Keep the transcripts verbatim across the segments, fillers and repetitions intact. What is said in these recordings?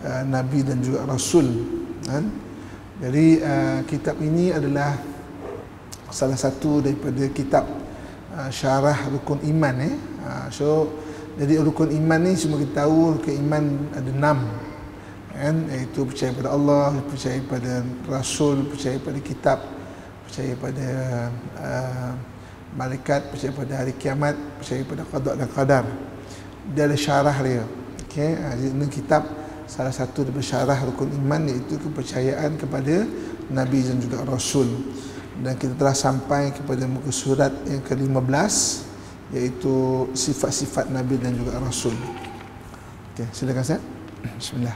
uh, Nabi dan juga Rasul, kan? Jadi uh, kitab ini adalah salah satu daripada kitab uh, syarah rukun iman eh. Uh, so jadi rukun iman ni semua kita tahu, rukun iman ada enam, kan? Iaitu percaya pada Allah, percaya pada Rasul, percaya pada kitab, percaya pada uh, malaikat, percaya pada hari kiamat, percaya pada qada dan qadar. Dia ada syarah dia. Okey, ini kitab salah satu daripada syarah rukun iman, iaitu kepercayaan kepada Nabi dan juga Rasul. Dan kita telah sampai kepada muka surat yang ke lima belas, iaitu sifat-sifat Nabi dan juga Rasul. Okey, silakan Ustaz. Bismillah.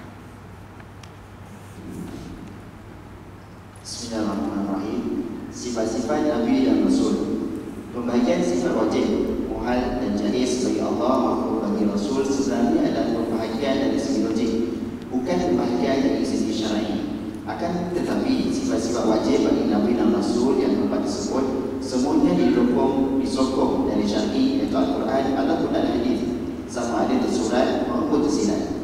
Bismillahirrahmanirrahim. Sifat-sifat Nabi dan Rasul. Pembahagian sifat wajib, muhal dan jaiz bagi Allah maupun bagi Rasul sebenarnya adalah pembahagian dari segi logik, bukan pembahagian dari segi syar'i. Akan tetapi sifat-sifat wajib bagi Nabi dan Rasul yang berempat tersebut semuanya didukung, disokong dari syar'i, iaitu Al-Quran ataupun Al-Hadis, sama ada tersurat maupun tersirat.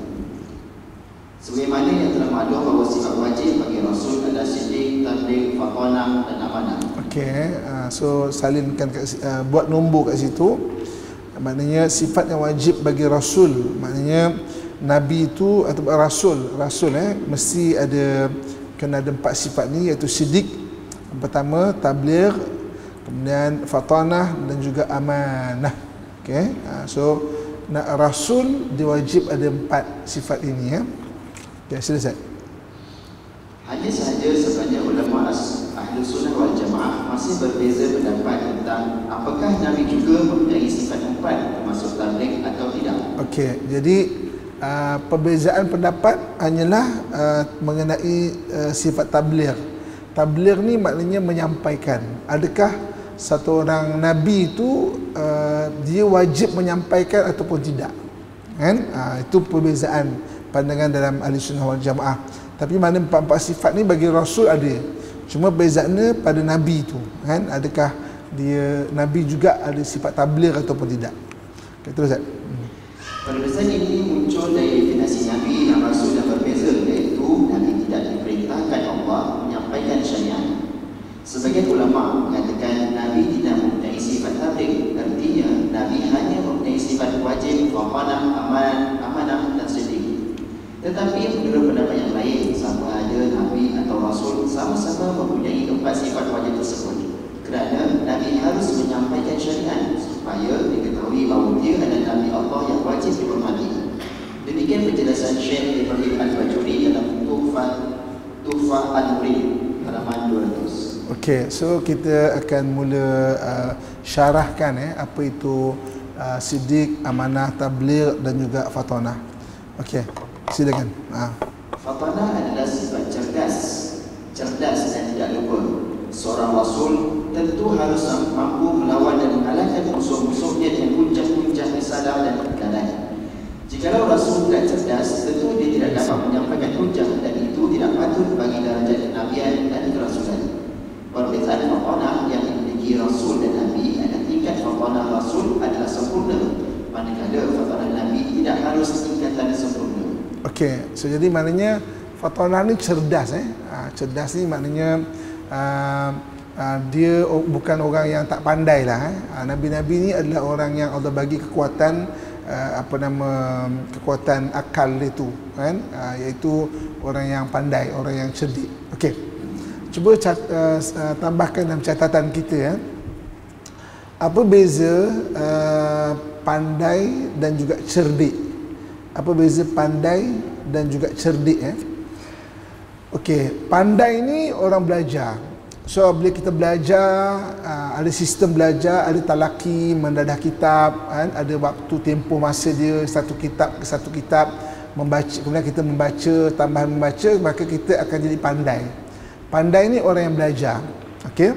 Sebagaimana yang telah maklum bahawa sifat wajib bagi Rasul adalah siddiq, tabligh, fatanah dan amanah. Okey, uh, so salinkan kat, uh, buat nombor kat situ. Maknanya sifat yang wajib bagi Rasul, maknanya Nabi itu atau Rasul, Rasul eh mesti ada, kena ada empat sifat ni, iaitu siddiq, yang pertama tabligh, kemudian fatanah dan juga amanah. Okey, uh, so nak Rasul dia wajib ada empat sifat ini ya. Ya, selesai. Hanya sahaja sebanyak ulama Ahlu Sunnah wal Jamaah masih berbeza pendapat tentang apakah Nabi juga mempunyai sifat empat termasuk tabligh atau tidak. Okey, jadi uh, perbezaan pendapat hanyalah uh, mengenai uh, sifat tabligh. Tabligh ni maknanya menyampaikan. Adakah satu orang Nabi itu uh, dia wajib menyampaikan ataupun tidak? Kan? Uh, itu perbezaan pandangan dalam Ahli Sunnah wal Jamaah. Tapi mana empat-empat sifat ni bagi Rasul ada. Cuma bezaannya pada Nabi tu, kan? Adakah dia Nabi juga ada sifat tabligh ataupun tidak? Okay, terus Ustaz. Hmm. Perbezaan ini muncul dari definisi Nabi dan Rasul yang berbeza, iaitu Nabi tidak diperintahkan Allah menyampaikan syariat. Sebagian ulama mengatakan Nabi tidak mempunyai sifat tabligh, artinya Nabi hanya mempunyai sifat wajib, amanah, aman, amanah dan siddiq. Tetapi menurut pendapat yang lain, sama ada Nabi atau Rasul sama-sama mempunyai empat sifat wajib tersebut, kerana Nabi harus menyampaikan syariat supaya diketahui bahawa dia adalah Nabi Allah yang wajib dihormati. Demikian penjelasan Syekh Ibrahim Al-Bajuri dalam Tuhfah Tuhfah Al-Murid halaman dua ratus. Okey, so kita akan mula uh, syarahkan eh apa itu uh, siddiq, amanah, tabligh dan juga fatanah. Okey, silakan. Ha. Fatanah adalah sifat cerdas, cerdas dan tidak lupa. Seorang Rasul tentu harus mampu melawan dan mengalahkan musuh-musuhnya dengan hujah-hujah risalah dan kebenaran. Jikalau Rasul tidak cerdas, tentu dia tidak dapat menyampaikan hujah, dan itu tidak patut bagi darjat kenabian dan kerasulan. Perbezaan fatanah yang dimiliki Rasul dan Nabi adalah tingkat fatanah Rasul adalah sempurna, manakala fatanah Nabi tidak harus tingkatan sempurna. Okey, so jadi maknanya fatanah ni cerdas eh. Ha, cerdas ni maknanya uh, uh, dia bukan orang yang tak pandai lah eh. Ha, Nabi-Nabi ni adalah orang yang Allah bagi kekuatan uh, apa nama kekuatan akal itu kan, uh, iaitu orang yang pandai, orang yang cerdik. Okey. Cuba cat, uh, uh, tambahkan dalam catatan kita ya. Apa beza uh, pandai dan juga cerdik? Apa beza pandai dan juga cerdik eh? Okey, pandai ni orang belajar. So bila kita belajar, uh, ada sistem belajar, ada talaki, mendadah kitab, kan? Ada waktu tempoh masa dia satu kitab ke satu kitab membaca, kemudian kita membaca, tambahan membaca, maka kita akan jadi pandai. Pandai ni orang yang belajar. Okey.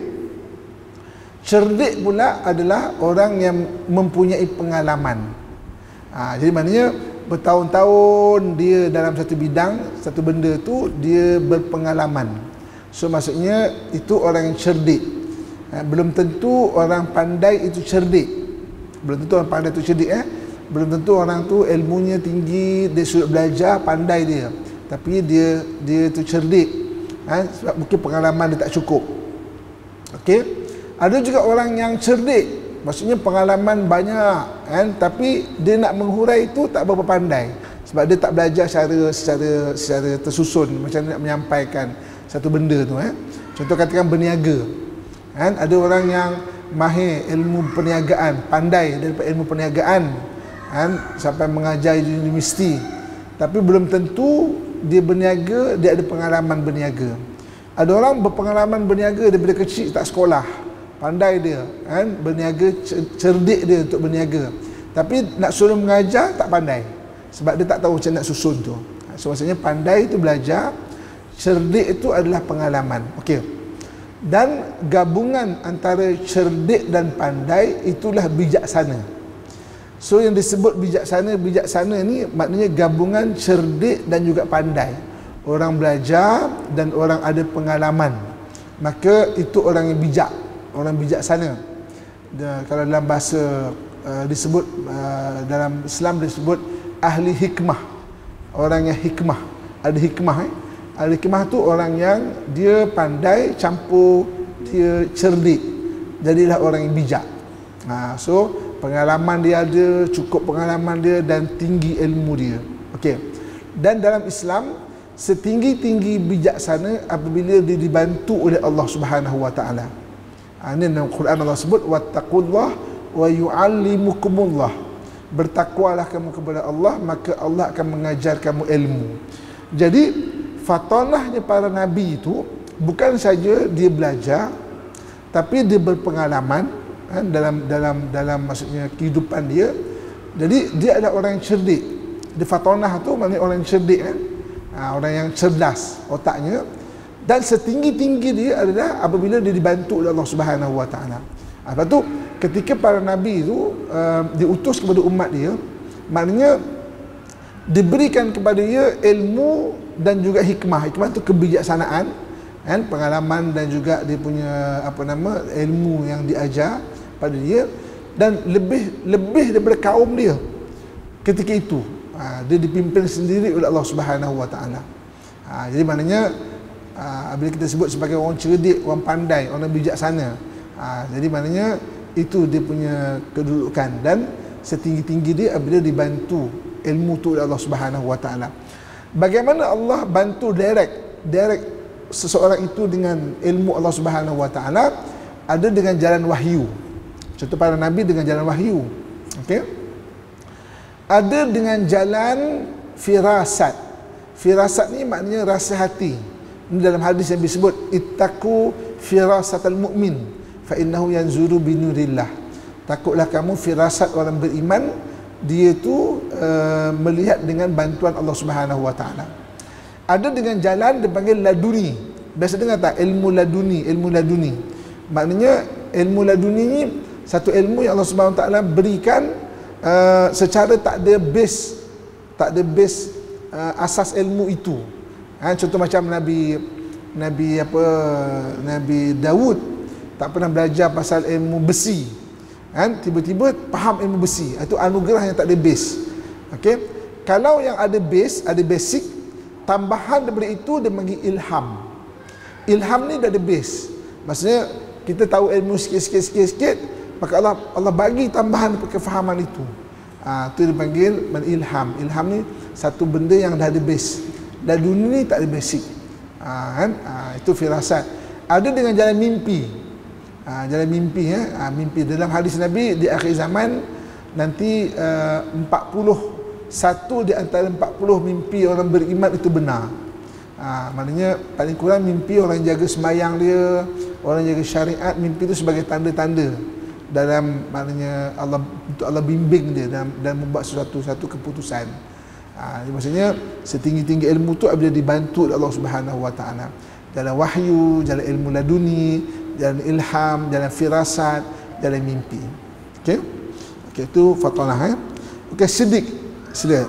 Cerdik pula adalah orang yang mempunyai pengalaman. Ha, jadi maknanya bertahun-tahun dia dalam satu bidang, satu benda tu dia berpengalaman. So maksudnya itu orang yang cerdik. Ha, belum tentu orang pandai itu cerdik. Belum tentu orang pandai itu cerdik eh. Belum tentu orang tu ilmunya tinggi, dia sudah belajar, pandai dia. tapi dia dia tu cerdik, ha? Sebab mungkin pengalaman dia tak cukup. Okey, ada juga orang yang cerdik, maksudnya pengalaman banyak, kan, tapi dia nak menghurai itu tak berapa pandai, sebab dia tak belajar secara secara secara tersusun macam nak menyampaikan satu benda tu. Eh. Contoh katakan berniaga, kan, ada orang yang mahir ilmu perniagaan, pandai daripada ilmu perniagaan, kan, sampai mengajar di universiti, tapi belum tentu dia berniaga, dia ada pengalaman berniaga. Ada orang berpengalaman berniaga daripada kecil, tak sekolah, pandai dia, kan, berniaga, cerdik dia untuk berniaga, tapi nak suruh mengajar tak pandai, sebab dia tak tahu macam nak susun tu. So maksudnya pandai itu belajar, cerdik itu adalah pengalaman. Okey. Dan gabungan antara cerdik dan pandai itulah bijaksana. So yang disebut bijaksana, bijaksana ni maknanya gabungan cerdik dan juga pandai. Orang belajar dan orang ada pengalaman, maka itu orang yang bijak, orang bijaksana. Dan kalau dalam bahasa uh, disebut uh, dalam Islam disebut ahli hikmah, orang yang hikmah, ada hikmah. Eh? Ahli hikmah tu orang yang dia pandai campur dia cerdik, jadilah orang yang bijak. Ha, so pengalaman dia ada, cukup pengalaman dia dan tinggi ilmu dia. Okey. Dan dalam Islam setinggi-tinggi bijaksana apabila dia dibantu oleh Allah Subhanahu wa taala. Ha, ini dalam Quran Allah sebut wattaqullah wa yuallimukumullah. Bertakwalah kamu kepada Allah, maka Allah akan mengajar kamu ilmu. Jadi fatonahnya para nabi itu bukan saja dia belajar, tapi dia berpengalaman, kan, dalam dalam dalam maksudnya kehidupan dia. Jadi dia adalah orang yang cerdik. Dia fatonah tu maknanya orang yang cerdik, kan? Ha, orang yang cerdas otaknya, dan setinggi-tinggi dia adalah apabila dia dibantu oleh Allah Subhanahu wa taala. Ha, lepas tu ketika para nabi itu uh, diutus kepada umat dia, maknanya diberikan kepada dia ilmu dan juga hikmah. Hikmah itu kebijaksanaan, kan, pengalaman dan juga dia punya apa nama ilmu yang diajar pada dia, dan lebih lebih daripada kaum dia ketika itu. Ha, dia dipimpin sendiri oleh Allah Subhanahu wa taala. Ha, jadi maknanya ha, bila kita sebut sebagai orang cerdik, orang pandai, orang bijaksana, ha, jadi maknanya itu dia punya kedudukan, dan setinggi-tinggi dia apabila dibantu ilmu tu oleh Allah Subhanahu wa taala. Bagaimana Allah bantu direct direct seseorang itu dengan ilmu Allah Subhanahu wa taala? Ada dengan jalan wahyu. Contoh para nabi dengan jalan wahyu. Okey. Ada dengan jalan firasat. Firasat ni maknanya rasa hati. Ini dalam hadis yang disebut ittaqu firasatal mu'min fa innahu yanzuru binurillah. Takutlah kamu firasat orang beriman, dia tu uh, melihat dengan bantuan Allah Subhanahu wa taala. Ada dengan jalan dipanggil laduni. Biasa dengar tak ilmu laduni, ilmu laduni. Maknanya ilmu laduni ni satu ilmu yang Allah Subhanahu wa taala berikan uh, secara tak ada base, tak ada base uh, asas ilmu itu. Ha, contoh macam Nabi Nabi apa Nabi Daud tak pernah belajar pasal ilmu besi, kan, tiba-tiba faham ilmu besi. Itu anugerah yang tak ada base. Okey, kalau yang ada base, ada basic, tambahan daripada itu dia panggil ilham. Ilham ni dah ada base, maksudnya kita tahu ilmu sikit-sikit-sikit, maka Allah Allah bagi tambahan kefahaman itu. Ah, ha, itu dipanggil ilham. Ilham ni satu benda yang dah ada base, dan dunia ni tak ada basic. Ha, kan? Ha, itu firasat. Ada dengan jalan mimpi. Ha, jalan mimpi, ya. Ha, mimpi dalam hadis Nabi di akhir zaman nanti uh, empat puluh satu di antara empat puluh mimpi orang beriman itu benar. Ha, maknanya paling kurang mimpi orang jaga semayang dia, orang jaga syariat, mimpi itu sebagai tanda-tanda dalam maknanya Allah, untuk Allah bimbing dia dalam, dalam membuat sesuatu satu keputusan. Ha, maksudnya setinggi-tinggi ilmu tu apabila dibantu oleh Allah Subhanahu wa taala. Jalan wahyu, jalan ilmu laduni, jalan ilham, jalan firasat, jalan mimpi. Okey? Okey, itu fatonah, eh. Okey, sidik. Sila.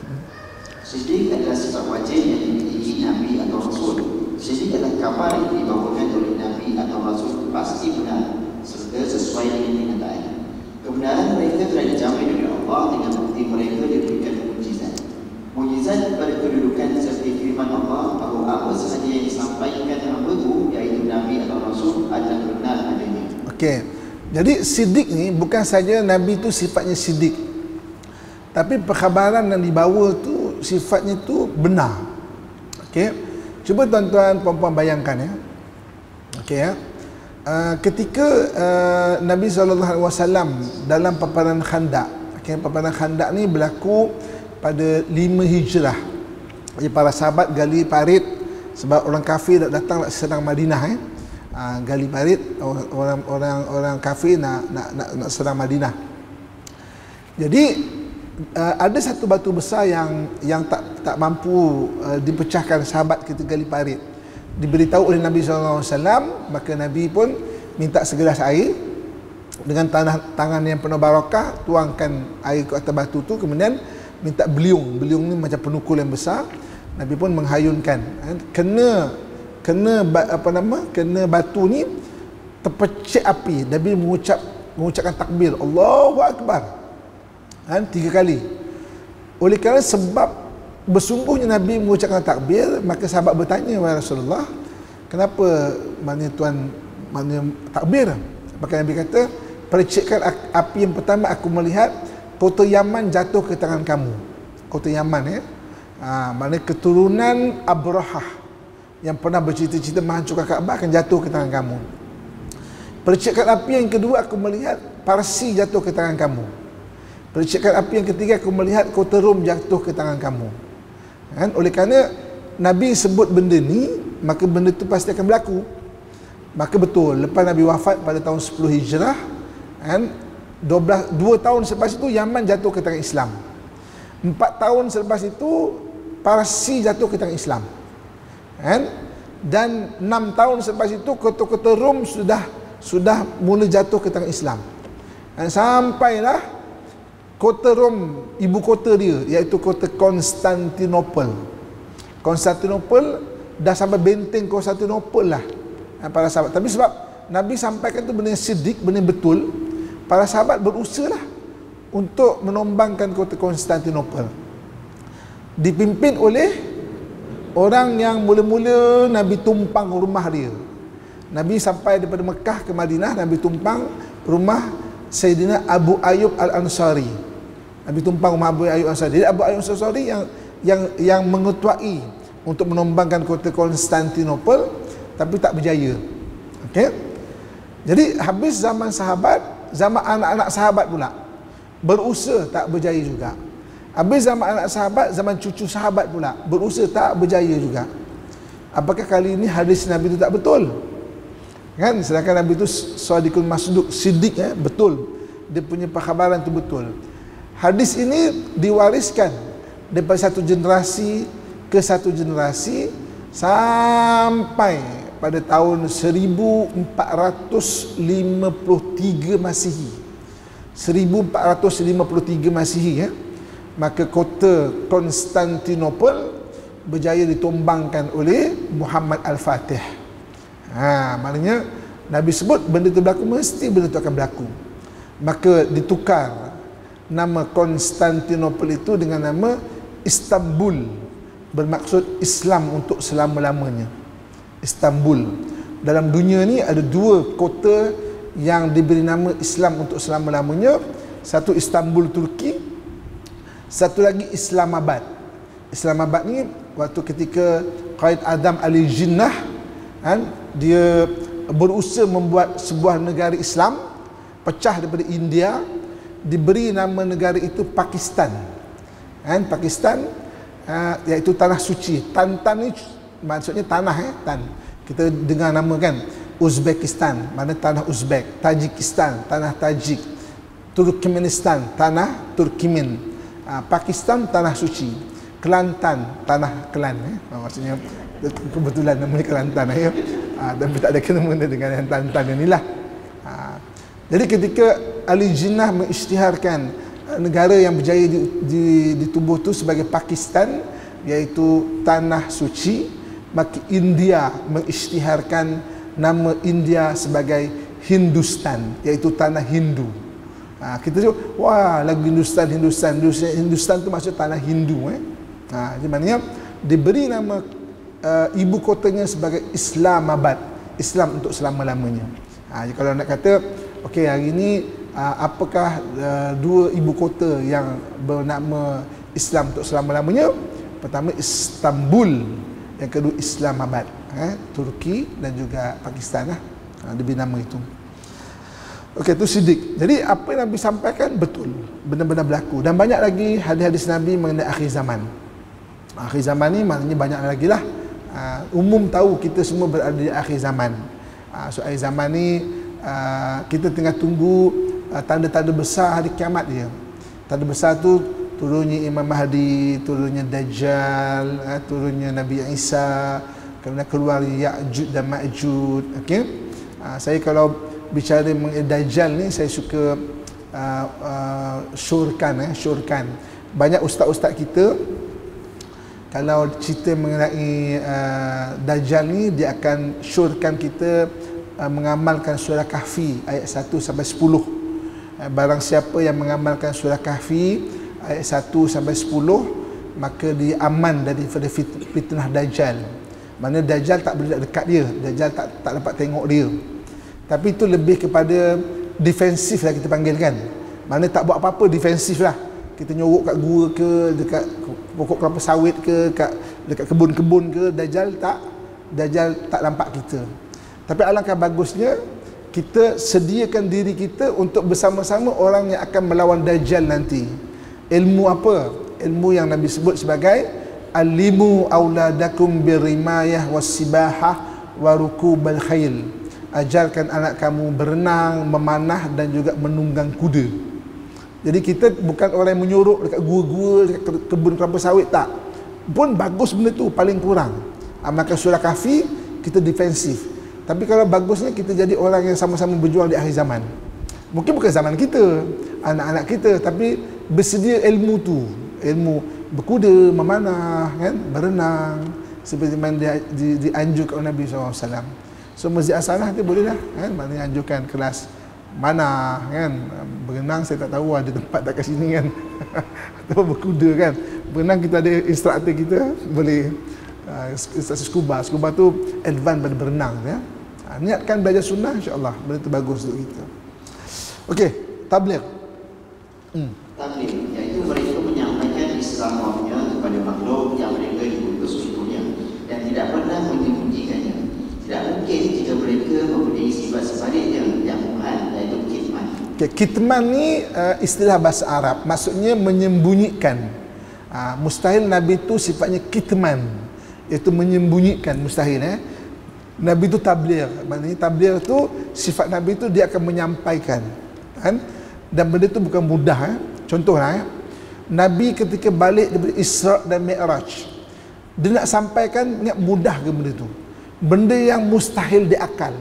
Sidik adalah sifat wajib yang dimiliki Nabi atau Rasul. Sidik adalah kabar yang dibawakan oleh Nabi atau Rasul pasti benar serta sesuai dengan kenyataan. Kebenaran mereka telah dijamin oleh Allah dengan bukti mereka diberikan mukjizat. Mukjizat Izat pada kedudukan seperti firman Allah bahawa apa sahaja yang disampaikan hamba itu, iaitu Nabi atau Rasul, adalah benar adanya. Okey. Jadi sidik ni bukan saja Nabi tu sifatnya sidik, tapi perkhabaran yang dibawa tu sifatnya tu benar. Okey. Cuba tuan-tuan puan-puan bayangkan ya. Okey ya. Uh, ketika uh, Nabi sallallahu alaihi wasallam dalam peperangan Khandaq. Okey, peperangan Khandaq ni berlaku pada lima Hijrah. Jadi para sahabat gali parit sebab orang kafir dah datang nak serang Madinah eh. Ha, gali parit orang orang orang kafir nak nak nak, nak serang Madinah. Jadi uh, ada satu batu besar yang yang tak tak mampu uh, dipecahkan sahabat ketika gali parit. Diberitahu oleh Nabi sallallahu alaihi wasallam, maka Nabi pun minta segelas air dengan tanah tangan yang penuh barakah, tuangkan air ke atas batu tu, kemudian minta beliung. Beliung ni macam penukul yang besar. Nabi pun menghayunkan. Kena kena apa nama? Kena batu ni terpecik api. Nabi mengucap mengucapkan takbir, Allahu Akbar. Kan tiga kali. Oleh kerana sebab bersungguhnya Nabi mengucapkan takbir, maka sahabat bertanya, wahai Rasulullah, kenapa mana tuan mana takbir? Maka Nabi kata, percikan api yang pertama aku melihat kota Yaman jatuh ke tangan kamu. Kota Yaman ya. Ha, maknanya keturunan Abrahah yang pernah bercita-cita menghancurkan Kaabah akan jatuh ke tangan kamu. Percikan api yang kedua aku melihat Parsi jatuh ke tangan kamu. Percikan api yang ketiga aku melihat kota Rom jatuh ke tangan kamu. Kan? Oleh kerana Nabi sebut benda ni, maka benda tu pasti akan berlaku. Maka betul, lepas Nabi wafat pada tahun sepuluh Hijrah, kan, dua tahun selepas itu Yaman jatuh ke tangan Islam. empat tahun selepas itu Parsi jatuh ke tangan Islam. Kan? Dan enam tahun selepas itu kota-kota Rom sudah sudah mula jatuh ke tangan Islam. Dan sampailah kota Rom, ibu kota dia, iaitu kota Konstantinopel. Konstantinopel dah sampai benteng Konstantinopel lah para sahabat. Tapi sebab Nabi sampaikan tu benda sidik, benda betul, para sahabat berusaha lah untuk menombangkan kota Konstantinopel. Dipimpin oleh orang yang mula-mula Nabi tumpang rumah dia. Nabi sampai daripada Mekah ke Madinah, Nabi tumpang rumah Sayyidina Abu Ayyub Al-Ansari. Nabi tumpang rumah Abu Ayyub Al-Ansari. Jadi Abu Ayyub Al-Ansari yang yang yang mengetuai untuk menombangkan kota Konstantinopel, tapi tak berjaya. Okey. Jadi habis zaman sahabat, zaman anak-anak sahabat pula berusaha, tak berjaya juga. Habis zaman anak sahabat, zaman cucu sahabat pula berusaha, tak berjaya juga. Apakah kali ini hadis Nabi itu tak betul? Kan, sedangkan Nabi itu shadiqul masduq, sidik ya, betul. Dia punya perkhabaran itu betul. Hadis ini diwariskan daripada satu generasi ke satu generasi sampai pada tahun seribu empat ratus lima puluh tiga Masihi. seribu empat ratus lima puluh tiga Masihi ya. Maka kota Konstantinopel berjaya ditumbangkan oleh Muhammad Al-Fatih. Ha, maknanya Nabi sebut benda itu berlaku, mesti benda itu akan berlaku. Maka ditukar nama Konstantinopel itu dengan nama Istanbul, bermaksud Islam untuk selama-lamanya. Istanbul. Dalam dunia ni ada dua kota yang diberi nama Islam untuk selama-lamanya. Satu Istanbul, Turki. Satu lagi Islamabad. Islamabad ni waktu ketika Qaid Adam Ali Jinnah, kan, dia berusaha membuat sebuah negara Islam pecah daripada India, diberi nama negara itu Pakistan. Kan, Pakistan uh, iaitu tanah suci. Tan-tan ni maksudnya tanah eh, tan. Kita dengar nama kan, Uzbekistan, mana tanah Uzbek, Tajikistan, tanah Tajik, Turkmenistan, tanah Turkmen, uh, Pakistan, tanah suci, Kelantan, tanah Kelan eh. Maksudnya kebetulan namanya Kelantan ya. Uh, tapi tak ada kena-mena dengan yang tan-tan inilah. Uh, jadi ketika Ali Jinnah mengisytiharkan uh, negara yang berjaya di, di, di tubuh tu sebagai Pakistan, iaitu tanah suci, maka India mengisytiharkan nama India sebagai Hindustan, iaitu tanah Hindu. Ha, kita tengok, wah, lagu Hindustan, Hindustan, Hindustan, Hindustan tu maksud tanah Hindu eh. Ha, jadi maknanya diberi nama uh, ibu kotanya sebagai Islamabad, Islam untuk selama-lamanya. Ha, jadi kalau nak kata okey hari ini uh, apakah uh, dua ibu kota yang bernama Islam untuk selama-lamanya? Pertama Istanbul, yang kedua Islamabad, eh, Turki dan juga Pakistan lah. Ha, diberi nama itu. Okey, itu Siddiq. Jadi apa yang Nabi sampaikan betul, benar-benar berlaku. Dan banyak lagi hadis-hadis Nabi mengenai akhir zaman. Akhir zaman ni maknanya banyak lagi lah. Uh, umum tahu kita semua berada di akhir zaman. Uh, so akhir zaman ni uh, kita tengah tunggu uh, tanda-tanda besar hari kiamat dia. Tanda besar tu turunnya Imam Mahdi, turunnya Dajjal, uh, turunnya Nabi Isa, kemudian keluar Ya'juj dan Ma'juj. Okey. Uh, saya kalau bicara mengenai Dajjal ni, saya suka uh, uh, syurkan eh, syurkan. Banyak ustaz-ustaz kita kalau cerita mengenai uh, Dajjal ni, dia akan syurkan kita uh, mengamalkan surah Kahfi ayat satu sampai sepuluh. Uh, barang siapa yang mengamalkan surah Kahfi ayat satu sampai sepuluh, maka dia aman daripada fit, fitnah Dajjal. Mana Dajjal tak boleh dekat dia, Dajjal tak tak dapat tengok dia. Tapi itu lebih kepada defensif lah kita panggil kan. Mana tak buat apa-apa, defensif lah. Kita nyorok kat gua ke, dekat pokok kelapa sawit ke, kat, dekat kebun-kebun ke, Dajjal tak Dajjal tak nampak kita. Tapi alangkah bagusnya kita sediakan diri kita untuk bersama-sama orang yang akan melawan Dajjal nanti. Ilmu apa? Ilmu yang Nabi sebut sebagai alimu auladakum birimayah wassibahah wa rukubal khail. Ajarkan anak kamu berenang, memanah dan juga menunggang kuda. Jadi kita bukan orang yang menyorok dekat gua-gua, dekat kebun kelapa sawit, tak. Pun bagus benda tu, paling kurang. Amalkan surah Kahfi, kita defensif. Tapi kalau bagusnya kita jadi orang yang sama-sama berjuang di akhir zaman. Mungkin bukan zaman kita, anak-anak kita, tapi bersedia ilmu tu, ilmu berkuda, memanah, kan, berenang, seperti mana dia di, dianjurkan oleh Nabi sallallahu alaihi wasallam. So Masjid As-Salah tu boleh lah, kan, maknanya anjurkan kelas mana, kan, berenang saya tak tahu ada tempat tak kat sini kan. Atau berkuda kan, berenang kita ada instruktor kita, boleh uh, instruktor scuba, scuba tu advance pada berenang ya. Uh, niatkan belajar sunnah, insya-Allah benda tu bagus untuk kita. Okey, tabligh. Hmm. Tabligh iaitu mereka menyampaikan Islamnya kepada makhluk yang mereka diutus untuknya dan tidak pernah menyembunyikannya. Tidak mungkin jika mereka mempunyai sifat sebaliknya yang muhal, iaitu kitman. Okay, kitman ni uh, istilah bahasa Arab, maksudnya menyembunyikan. Uh, mustahil Nabi tu sifatnya kitman, iaitu menyembunyikan, mustahil eh. Nabi tu tabligh, maknanya tabligh tu sifat Nabi tu dia akan menyampaikan, kan? Dan benda tu bukan mudah eh. Contohlah eh, Nabi ketika balik daripada Isra' dan Mi'raj, dia nak sampaikan, ingat mudah ke benda tu? Benda yang mustahil diakal,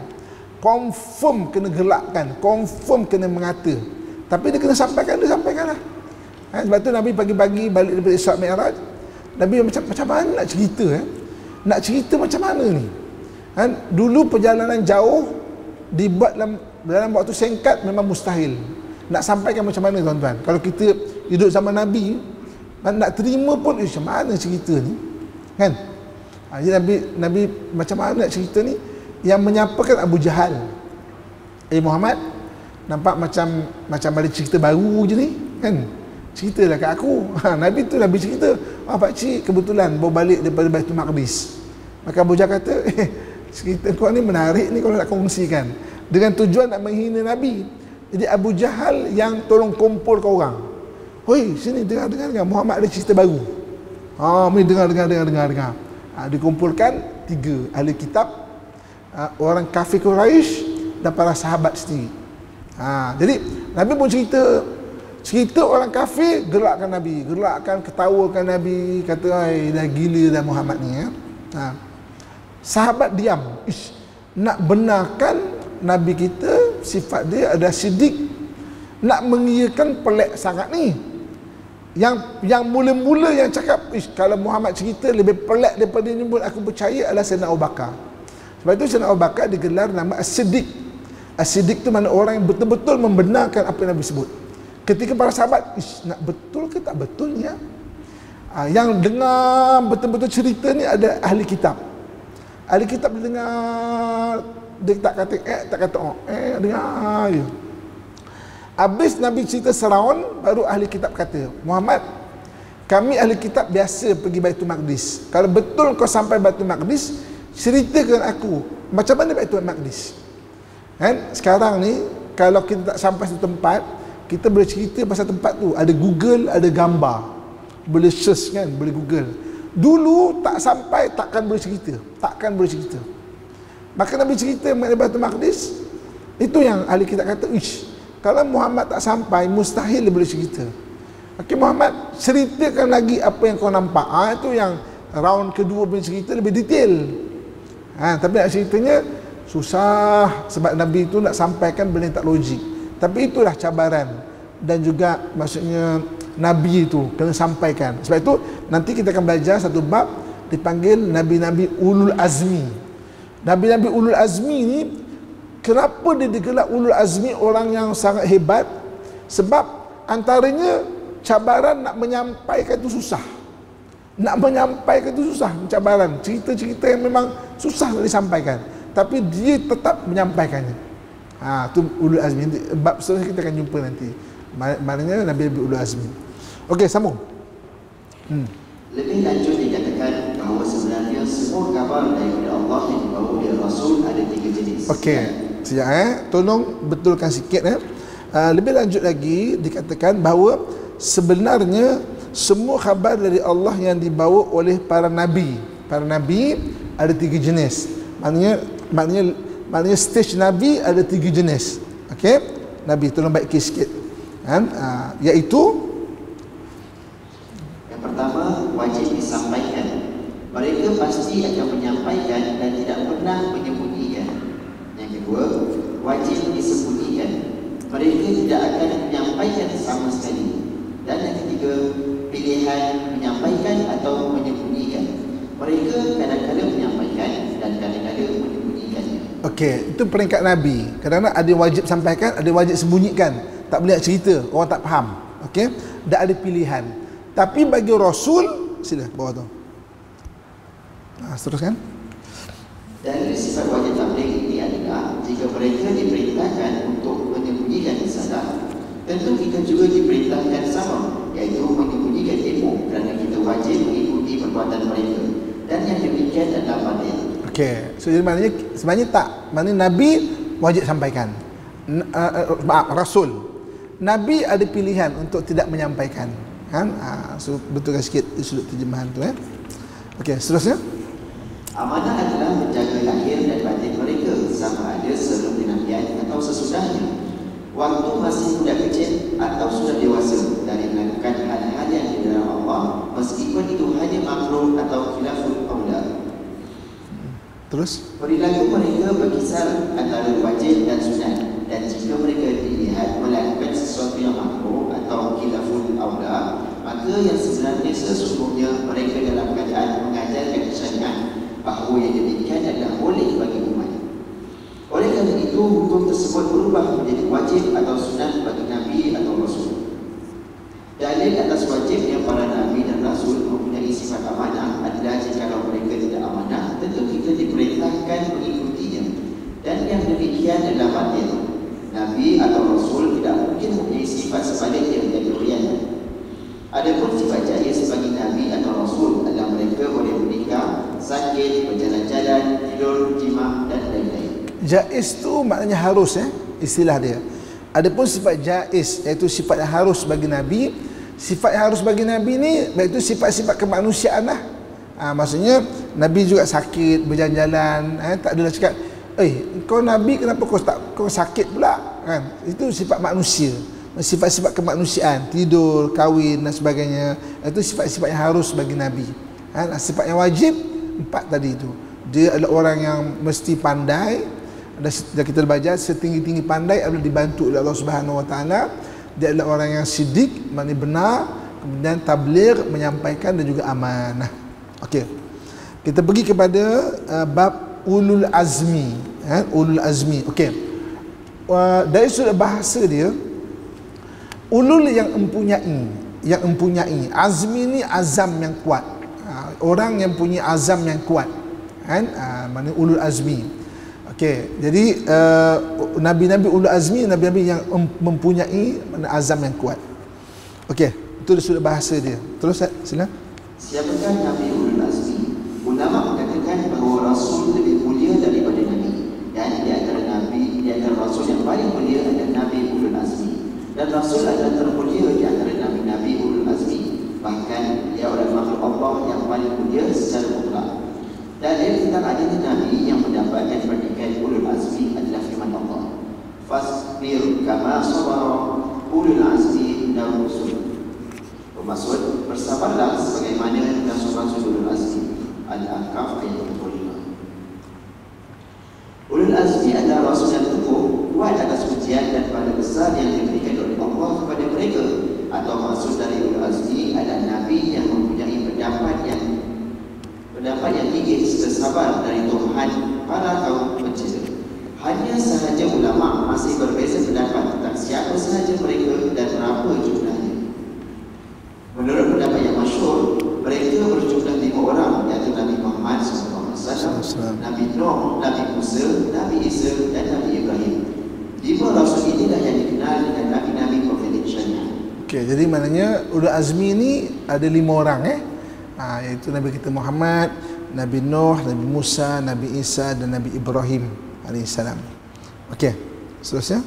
confirm kena gelakkan, confirm kena mengata, tapi dia kena sampaikan, dia sampaikan lah. Ha, sebab tu Nabi pagi-pagi balik daripada Isra' Mi'raj, Nabi macam macam mana nak cerita eh? Nak cerita macam mana ni? Ha, dulu perjalanan jauh dibuat dalam dalam waktu singkat memang mustahil. Nak sampaikan macam mana tuan-tuan? Kalau kita hidup zaman Nabi, nak terima pun, eh, macam mana cerita ni? Kan? Ha, jadi Nabi, Nabi macam mana nak cerita ni? Yang menyapakan Abu Jahal, eh Muhammad, nampak macam macam ada cerita baru je ni, kan? Ceritalah kat aku. Ha, Nabi tu Nabi cerita, ah, pakcik kebetulan bawa balik daripada Baitul Maqdis. Maka Abu Jahal kata, eh, cerita kau ni menarik ni kalau nak kongsikan, dengan tujuan nak menghina Nabi. Jadi Abu Jahal yang tolong kumpulkan orang. Hoi, sini dengar dengar dengar, Muhammad ada cerita baru. Ha, ni dengar dengar dengar dengar dengar. Ha, dikumpulkan tiga ahli kitab, ha, orang kafir Quraisy dan para sahabat sendiri. Ha, jadi Nabi pun cerita, cerita orang kafir gelakkan Nabi, gelakkan, ketawakan Nabi, kata ai dah gila dah Muhammad ni ya. Ha. Sahabat diam. Ish, nak benarkan Nabi kita sifat dia ada siddiq, nak mengiyakan pelik sangat ni. Yang yang mula-mula yang cakap, kalau Muhammad cerita lebih pelik daripada ini pun aku percaya, adalah Sayyidina Abu Bakar. Sebab itu Sayyidina Abu Bakar digelar nama As-Siddiq. As-Siddiq itu mana orang yang betul-betul membenarkan apa yang Nabi sebut. Ketika para sahabat, ish, nak betul ke tak betul ya? Ha, yang dengar betul-betul cerita ni ada ahli kitab. Ahli kitab dia dengar, dia tak kata eh, tak kata oh, eh, dengar je. Habis Nabi cerita seraun, baru ahli kitab kata, Muhammad, kami ahli kitab biasa pergi Baitul Maqdis. Kalau betul kau sampai Baitul Maqdis, ceritakan aku macam mana Baitul Maqdis. Kan? Sekarang ni kalau kita tak sampai satu tempat, kita boleh cerita pasal tempat tu. Ada Google, ada gambar. Boleh search kan, boleh Google. Dulu tak sampai, takkan boleh cerita. Takkan boleh cerita. Maka Nabi cerita mengenai Baitul Maqdis, itu yang ahli kitab kata, ish, kalau Muhammad tak sampai, mustahil dia boleh cerita. Okey Muhammad, ceritakan lagi apa yang kau nampak. Ah ha, itu yang round kedua punya cerita lebih detail. Ha, tapi nak ceritanya susah, sebab Nabi itu nak sampaikan benda yang tak logik. Tapi itulah cabaran, dan juga maksudnya Nabi itu kena sampaikan. Sebab itu nanti kita akan belajar satu bab dipanggil Nabi-Nabi Ulul Azmi. Nabi-Nabi Ulul Azmi ni, kenapa dia digelar Ulul Azmi, orang yang sangat hebat? Sebab antaranya cabaran nak menyampaikan itu susah. Nak menyampaikan itu susah, cabaran. Cerita-cerita yang memang susah nak disampaikan, tapi dia tetap menyampaikannya. Ha, tu Ulul Azmi. Bab seterusnya kita akan jumpa nanti. Maknanya Nabi-Nabi Ulul Azmi. Okey, sambung. Hmm. Lebih lanjut dikatakan bahawa sebenarnya semua kabar daripada Allah yang dibawa oleh Rasul ada tiga jenis. Okey, sekejap eh. Tolong betulkan sikit eh. Uh, lebih lanjut lagi dikatakan bahawa sebenarnya semua khabar dari Allah yang dibawa oleh para nabi. Para nabi ada tiga jenis. Maknanya maknanya maknanya stage nabi ada tiga jenis. Okey? Nabi, tolong baiki sikit. Kan? Uh, iaitu yang pertama, wajib disampaikan. Mereka pasti akan menyampaikan dan tidak pernah menyembunyikan. Yang kedua, wajib disembunyikan. Mereka tidak akan menyampaikan sama sekali. Dan yang ketiga, pilihan menyampaikan atau menyembunyikan. Mereka kadang-kadang menyampaikan dan kadang-kadang menyembunyikannya. Okey, itu peringkat Nabi. Kadang-kadang ada yang wajib sampaikan, ada yang wajib sembunyikan. Tak boleh nak cerita, orang tak faham. Okey, tak ada pilihan. Tapi bagi Rasul, sila bawah tu. Nah, teruskan. Dan sifat wajib tabligh ini adalah jika mereka diperintahkan untuk menyembunyikan risalah, tentu kita juga diperintahkan sama, iaitu menyembunyikan ilmu, kerana kita wajib mengikuti perbuatan mereka. Dan yang demikian adalah batil. Okey, so jadi maknanya sebenarnya tak, maknanya Nabi wajib sampaikan. N uh, uh, maaf, Rasul. Nabi ada pilihan untuk tidak menyampaikan. Kan? Uh, so betulkan sikit di sudut terjemahan tu eh. Okey, seterusnya. Amanah adalah menjaga lahir dan batin mereka, sama ada sebelum kenabian atau sesudahnya, waktu masih budak kecil atau sudah dewasa, dari melakukan hal-hal yang dilarang Allah, meskipun itu hanya makruh atau khilaful aula. Terus, perilaku mereka berkisar antara wajib dan sunat, dan jika mereka dilihat melakukan sesuatu yang makruh atau khilaful aula, maka yang sebenarnya sesungguhnya mereka dalam keadaan mengajarkan syariat bahawa yang demikian adalah boleh bagi umat. Oleh kerana itu, hukum tersebut berubah menjadi wajib atau sunat bagi Nabi atau Rasul. Dalil atas wajibnya para Nabi dan Rasul mempunyai sifat amanah adalah jika mereka tidak amanah, tentu kita diperintahkan mengikutinya. Dan yang demikian adalah batil. Nabi atau Rasul tidak mungkin mempunyai sifat sebaliknya yang khianat. Adapun sifat jayz bagi Nabi atau Rasul adalah mereka boleh menikah, sakit, berjalan-jalan, tidur, jima dan lain-lain. Jaiz tu maknanya harus eh, istilah dia. Adapun sifat jaiz iaitu sifat yang harus bagi Nabi. Sifat yang harus bagi Nabi ni iaitu sifat-sifat kemanusiaan lah. Ha, maksudnya Nabi juga sakit, berjalan-jalan, eh, tak adalah cakap, "Eh, kau Nabi kenapa kau tak kau sakit pula?" Kan? Itu sifat manusia. Sifat-sifat kemanusiaan, tidur, kahwin dan sebagainya. Itu sifat-sifat yang harus bagi Nabi. Ha, sifat yang wajib empat tadi itu. Dia adalah orang yang mesti pandai. Dan kita baca setinggi-tinggi pandai adalah dibantu oleh Allah Subhanahu Wa Taala. Dia adalah orang yang sidik, maknanya benar, kemudian tabligh, menyampaikan dan juga amanah. Okey. Kita pergi kepada uh, bab ulul azmi, ha? Ulul azmi. Okey. Uh, dari sudut bahasa dia, ulul yang mempunyai, yang mempunyai. Azmi ni azam yang kuat. Ha, orang yang punya azam yang kuat. Kan? Ha, mana ulul azmi. Okey, jadi uh, nabi-nabi ulul azmi, nabi-nabi yang mempunyai mana azam yang kuat. Okey, itu sudah bahasa dia. Terus sila. Siapakah nabi ulul azmi? Ulama mengatakan bahawa rasul lebih mulia daripada nabi. Dan di antara nabi, di antara rasul yang paling mulia adalah nabi ulul azmi. Dan rasul adalah termulia di antara nabi-nabi ulul azmi. Bahkan dia adalah makhluk Allah yang paling mulia secara mutlak. Dalil tentang adanya nabi yang mendapatkan predikat ulul azmi adalah firman Allah. Fasbir kama sabara ulul azmi minar rusul. Bermaksud bersabarlah sebagaimana rasul-rasul ulul azmi. Al-Ahqaf ayat dua puluh lima. Ulul azmi adalah rasul yang teguh, kuat atas ujian dan pahala besar yang diberikan oleh Allah kepada mereka. Atau maksud dari ulul azmi adalah nabi yang mempunyai pendapat yang pendapat yang tinggi serta sabar dari Tuhan para kaum pencela. Hanya sahaja ulama masih berbeza pendapat tentang siapa sahaja mereka dan berapa jumlahnya. Menurut pendapat yang masyhur, mereka berjumlah lima orang, iaitu Nabi Muhammad sallallahu alaihi wasallam, Nabi Nuh, Nabi Musa, Nabi Isa dan Nabi Ibrahim. Lima rasul inilah yang dikenal dengan Nabi-Nabi Prophetic Syariah. Okey, jadi maknanya ulul azmi ni ada lima orang eh. Ha, iaitu Nabi kita Muhammad, Nabi Nuh, Nabi Musa, Nabi Isa dan Nabi Ibrahim alaihissalam. Okey, seterusnya.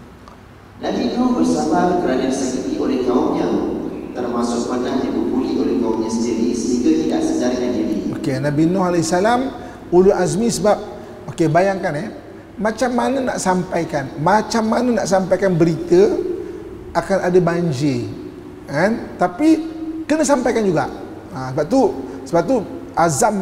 Nabi Nuh bersabar kerana disakiti oleh kaumnya, termasuk pernah dipukuli oleh kaumnya sendiri sehingga tidak sedarkan diri. Okey, Nabi Nuh alaihissalam ulul azmi sebab okey, bayangkan eh, macam mana nak sampaikan, macam mana nak sampaikan berita akan ada banjir, kan? Tapi kena sampaikan juga. Ha, sebab tu sebab tu azam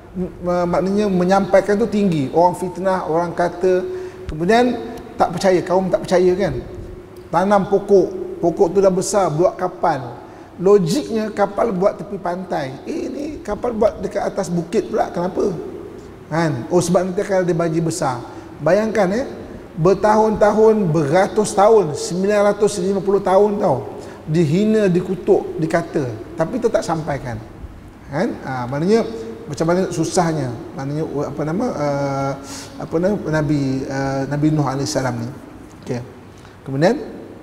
maknanya menyampaikan tu tinggi. Orang fitnah, orang kata, kemudian tak percaya, kaum tak percaya kan. Tanam pokok, pokok tu dah besar, buat kapal. Logiknya kapal buat tepi pantai. Eh ni kapal buat dekat atas bukit pula, kenapa? Kan? Oh sebab nanti akan ada banjir besar. Bayangkan eh, bertahun-tahun, beratus tahun, sembilan ratus lima puluh tahun tau, dihina, dikutuk, dikata, tapi tetap sampaikan. Kan? Ha, maknanya macam mana susahnya, maknanya apa nama uh, apa nama Nabi uh, Nabi Nuh alaihissalam ni. Okey. Kemudian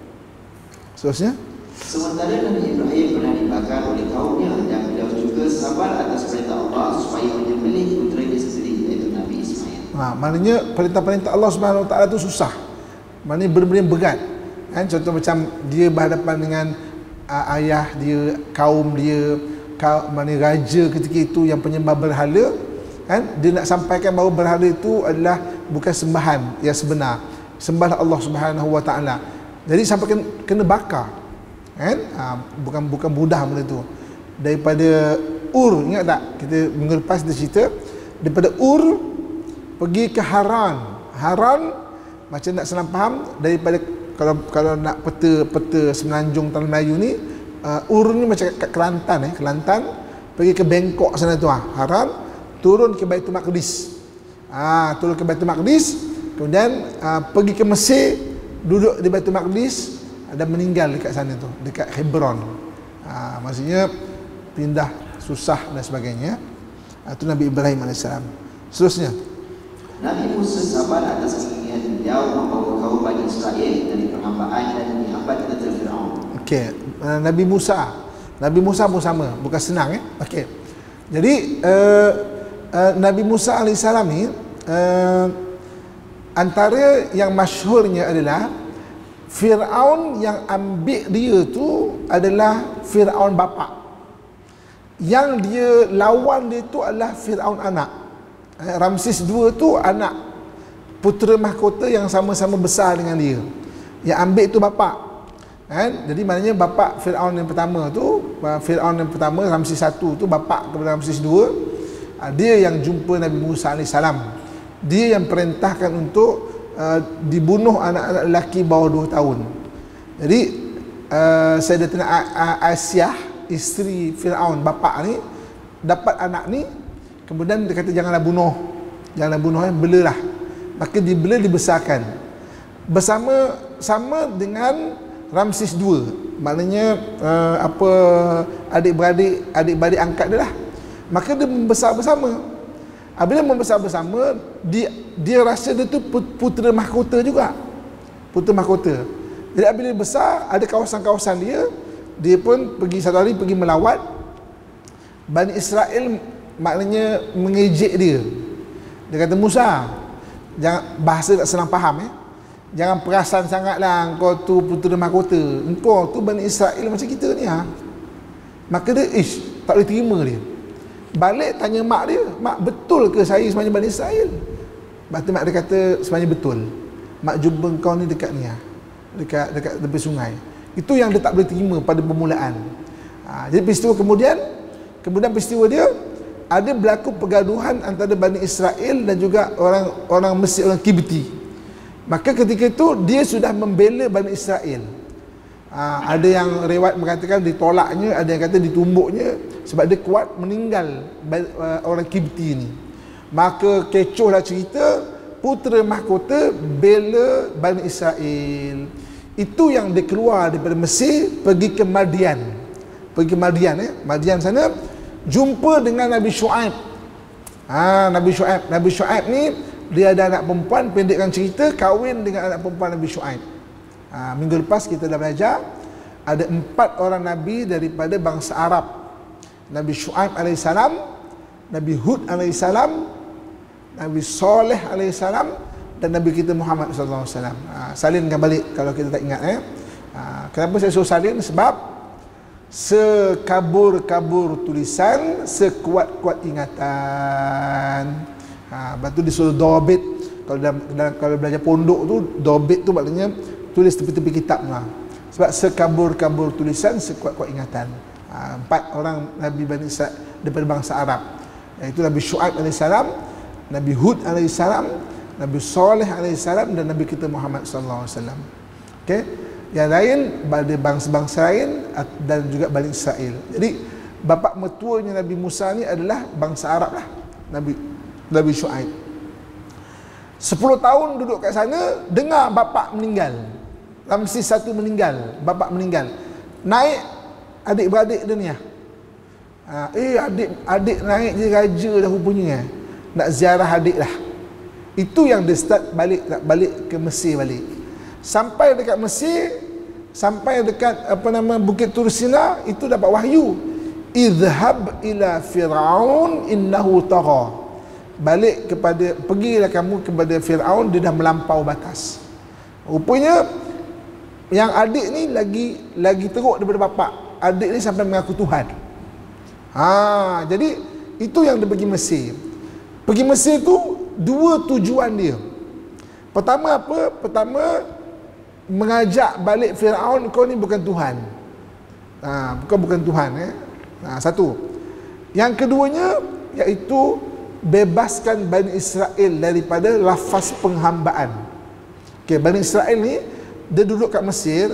seterusnya, sementara Nabi Ibrahim pernah dibakar oleh kaumnya dan beliau juga sabar atas perintah Allah supaya menyembelih puteranya sendiri, iaitu Nabi Ismail. Ha, maknanya perintah-perintah Allah Subhanahu Wa Taala tu susah. Maknanya benar-benar berat. Kan, contoh macam dia berhadapan dengan uh, ayah dia, kaum dia, kaum, mana raja ketika itu yang penyembah berhala, kan, dia nak sampaikan bahawa berhala itu adalah bukan sembahan yang sebenar, sembahlah Allah Subhanahu Wa Taala. Jadi sampai kena, kena bakar, kan, uh, bukan bukan mudah benda tu. Daripada Ur, ingat tak kita minggu lepas kita cerita, daripada Ur pergi ke Haran. Haran macam nak senang faham, daripada kalau kalau nak peta peta semenanjung Tanah Melayu ni, uh, Ur ni macam kat Kelantan eh, Kelantan pergi ke Bangkok sana tu ah, Haran, turun ke Baitul Maqdis. Ah, turun ke Baitul Maqdis, kemudian uh, pergi ke Mesir, duduk di Baitul Maqdis, ada meninggal dekat sana tu, dekat Hebron. Ah, maksudnya pindah susah dan sebagainya. Ah, itu Nabi Ibrahim alaihissalam. Seterusnya, Nabi Musa sabar atas keinginan beliau membawa kaum Bani Israel dari perhambaan dan dihambat ke negeri Firaun. Okey, uh, Nabi Musa, Nabi Musa pun sama, bukan senang eh. Okey. Jadi uh, uh, Nabi Musa alaihissalam ni uh, antara yang masyhurnya adalah Firaun yang ambil dia tu adalah Firaun bapa. Yang dia lawan dia tu adalah Firaun anak. Ramses kedua tu anak putera mahkota yang sama-sama besar dengan dia. Yang ambil tu bapa. Kan? Jadi maknanya bapa Firaun yang pertama tu, Firaun yang pertama Ramses satu tu bapa kepada Ramses dua. Dia yang jumpa Nabi Musa alaihissalam. Dia yang perintahkan untuk uh, dibunuh anak-anak lelaki bawah dua tahun. Jadi uh, Sayyidatina Aisyah, isteri Firaun bapa ni, dapat anak ni, kemudian dia kata janganlah bunuh, janganlah bunuh, eh, belalah. Maka dibela, dibesarkan bersama sama dengan Ramses kedua. maknanya uh, apa adik-beradik adik-beradik angkat dia lah. Maka dia membesar bersama. Apabila membesar bersama, dia dia rasa dia tu putera mahkota juga. Putera mahkota. Jadi apabila dia besar, ada kawasan-kawasan dia, dia pun pergi satu hari pergi melawat. Bani Israel maknanya mengejek dia. Dia kata, Musa, jangan, bahasa tak senang faham eh. Jangan perasan sangatlah engkau tu putera mahkota. Engkau tu Bani Israel macam kita ni ha. Maka dia ish, tak boleh terima dia. Balik tanya mak dia, mak betul ke saya sebenarnya Bani Israel? Lepas tu mak dia kata sebenarnya betul. Mak jumpa kau ni dekat ni ha. Dekat dekat tepi sungai. Itu yang dia tak boleh terima pada permulaan. Ha, jadi peristiwa kemudian kemudian peristiwa dia ada berlaku pergaduhan antara Bani Israel dan juga orang orang Mesir, orang Kibti. Maka ketika itu dia sudah membela Bani Israel. Ha, ada yang riwayat mengatakan ditolaknya, ada yang kata ditumbuknya sebab dia kuat meninggal uh, orang Kibti ni. Maka kecohlah cerita, putera mahkota bela Bani Israel. Itu yang dia keluar daripada Mesir pergi ke Madian. Pergi ke Madian eh, Madian sana jumpa dengan Nabi Shu'aib. Ha, Nabi Shu'aib, Nabi Shu'aib ni dia ada anak perempuan, pendekkan cerita, kahwin dengan anak perempuan Nabi Shu'aib. Ha, minggu lepas kita dah belajar ada empat orang Nabi daripada bangsa Arab. Nabi Shu'aib alaihissalam, Nabi Hud alaihissalam, Nabi Saleh alaihissalam dan Nabi kita Muhammad sallallahu alaihi wasallam. Ha, salinkan balik kalau kita tak ingat eh. Ha, kenapa saya suruh salin? Sebab sekabur-kabur tulisan, sekuat-kuat ingatan. Ha, lepas tu disuruh dobit. Kalau dalam, dalam, kalau belajar pondok tu, dobit tu maknanya tulis tepi-tepi kitab lah. Sebab sekabur-kabur tulisan, sekuat-kuat ingatan. Ha, empat orang Nabi Bani Israel daripada bangsa Arab, iaitu Nabi Shu'aib alaihissalam, Nabi Hud alaihissalam, Nabi Saleh alaihissalam dan Nabi kita Muhammad sallallahu alaihi wasallam. Okey, yang lain pada bangsa-bangsa lain dan juga Bani Israel. Jadi bapa mertuanya Nabi Musa ni adalah bangsa Arab lah, Nabi Nabi Shu'aib. Sepuluh tahun duduk kat sana, dengar bapa meninggal. Ramsis satu meninggal, bapa meninggal. Naik adik-beradik dia ni lah. Ha, eh adik adik naik je raja dah rupanya. Nak ziarah adik lah. Itu yang dia start balik, nak balik ke Mesir balik. Sampai dekat Mesir, sampai dekat apa nama Bukit Tursina, itu dapat wahyu. Idhhab ila Fir'aun innahu tagha. Balik kepada, pergilah kamu kepada Fir'aun, dia dah melampau batas. Rupanya yang adik ni lagi lagi teruk daripada bapa. Adik ni sampai mengaku Tuhan. Ha, jadi itu yang dia pergi Mesir. Pergi Mesir tu dua tujuan dia. Pertama apa? Pertama mengajak balik Fir'aun, kau ni bukan Tuhan. Ha, bukan bukan Tuhan eh. Ha, satu. Yang keduanya iaitu bebaskan Bani Israel daripada lafaz penghambaan. Okey, Bani Israel ni dia duduk kat Mesir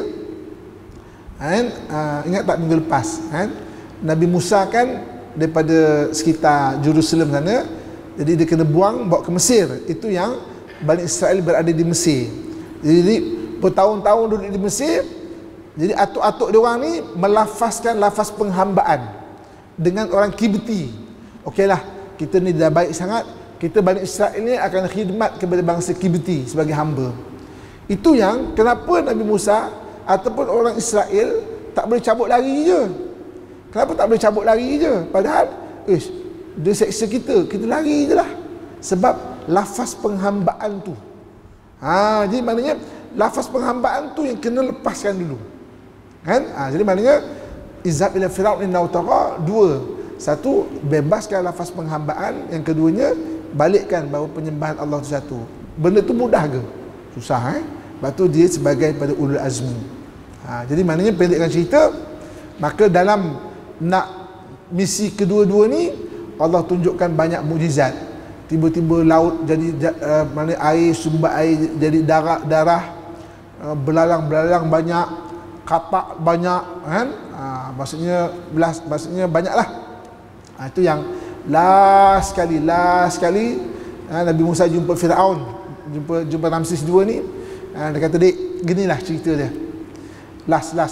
kan, uh, ingat tak minggu lepas kan, Nabi Musa kan daripada sekitar Jerusalem sana, jadi dia kena buang bawa ke Mesir. Itu yang Bani Israel berada di Mesir. Jadi bertahun-tahun duduk di Mesir. Jadi atuk-atuk dia orang ni melafazkan lafaz penghambaan dengan orang Kibti. Okeylah, kita ni dah baik sangat, kita Bani Israel ni akan khidmat kepada bangsa Kibti sebagai hamba. Itu yang kenapa Nabi Musa ataupun orang Israel tak boleh cabut lari je. Kenapa tak boleh cabut lari je? Padahal ish, dia seksa kita, kita lari je lah. Sebab lafaz penghambaan tu. Ha, jadi maknanya lafaz penghambaan tu yang kena lepaskan dulu. Kan? Ha, jadi maknanya izhab ila Fir'aun innahu tagha, dua. Satu, bebaskan lafaz penghambaan. Yang keduanya, balikkan bahawa penyembahan Allah itu satu. Benda tu mudah ke? Susah eh? Sebab tu dia sebagai pada ulul azmi. Ha, jadi maknanya pendekkan cerita, maka dalam nak misi kedua-dua ni, Allah tunjukkan banyak mukjizat. Tiba-tiba laut jadi uh, mana air, sumber air jadi darah, darah uh, belalang-belalang banyak, katak banyak kan? Ha, maksudnya belas, maksudnya banyaklah. Ha, itu yang last sekali, last sekali ha, Nabi Musa jumpa Fir'aun, jumpa jumpa Ramses dua ni. Ha, dia kata, dek, ginilah cerita dia. Last last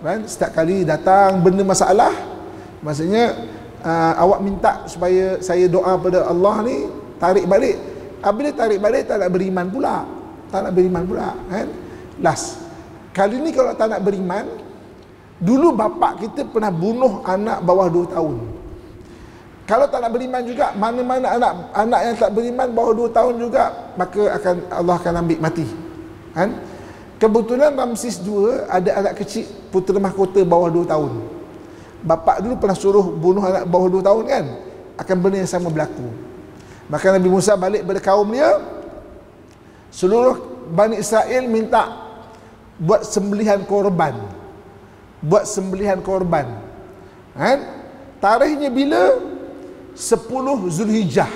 kan? Setiap kali datang benda masalah, maksudnya uh, awak minta supaya saya doa pada Allah ni, tarik balik. Bila tarik balik tak nak beriman pula. Tak nak beriman pula, kan? Last. Kali ni kalau tak nak beriman, dulu bapak kita pernah bunuh anak bawah dua tahun. Kalau tak nak beriman juga, mana-mana anak anak yang tak beriman bawah dua tahun juga, maka akan Allah akan ambil mati. Kan? Kebetulan Ramses kedua ada anak kecil putera mahkota bawah dua tahun. Bapak dulu pernah suruh bunuh anak bawah dua tahun kan? Akan benda yang sama berlaku. Maka Nabi Musa balik pada kaum dia, seluruh Bani Israel minta buat sembelihan korban. Buat sembelihan korban. Kan? Tarikhnya bila? sepuluh Zulhijjah.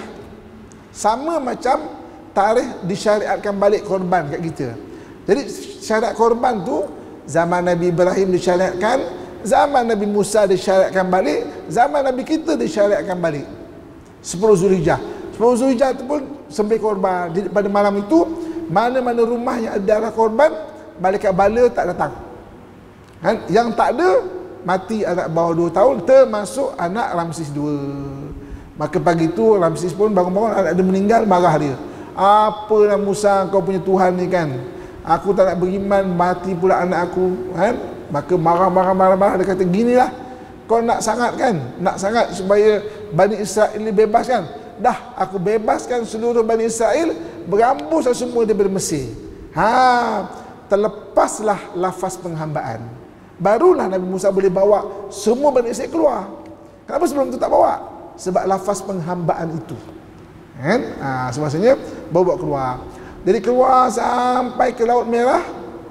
Sama macam tarikh disyariatkan balik korban kat kita. Jadi syariat korban tu zaman Nabi Ibrahim disyariatkan, zaman Nabi Musa disyariatkan balik, zaman Nabi kita disyariatkan balik. sepuluh Zulhijjah. sepuluh Zulhijjah tu pun sembelih korban. Jadi pada malam itu, mana-mana rumah yang ada darah korban, malaikat bala tak datang. Kan? Yang tak ada, mati anak bawah dua tahun, termasuk anak Ramses kedua. Maka pagi tu Ramses pun bangun-bangun, anak dia meninggal, marah dia. Apalah Musa, kau punya Tuhan ni kan, aku tak nak beriman, mati pula anak aku, kan? Maka marah-marah-marah-marah, dia kata ginilah, kau nak sangat kan, nak sangat supaya Bani Israel dibebaskan. Dah, aku bebaskan seluruh Bani Israel, berambuslah semua daripada Mesir. Ha, terlepaslah lafaz penghambaan. Barulah Nabi Musa boleh bawa semua Bani Israel keluar. Kenapa sebelum tu tak bawa? Sebab lafaz penghambaan itu, kan? Ha, sebabnya bawa keluar. Jadi keluar sampai ke Laut Merah,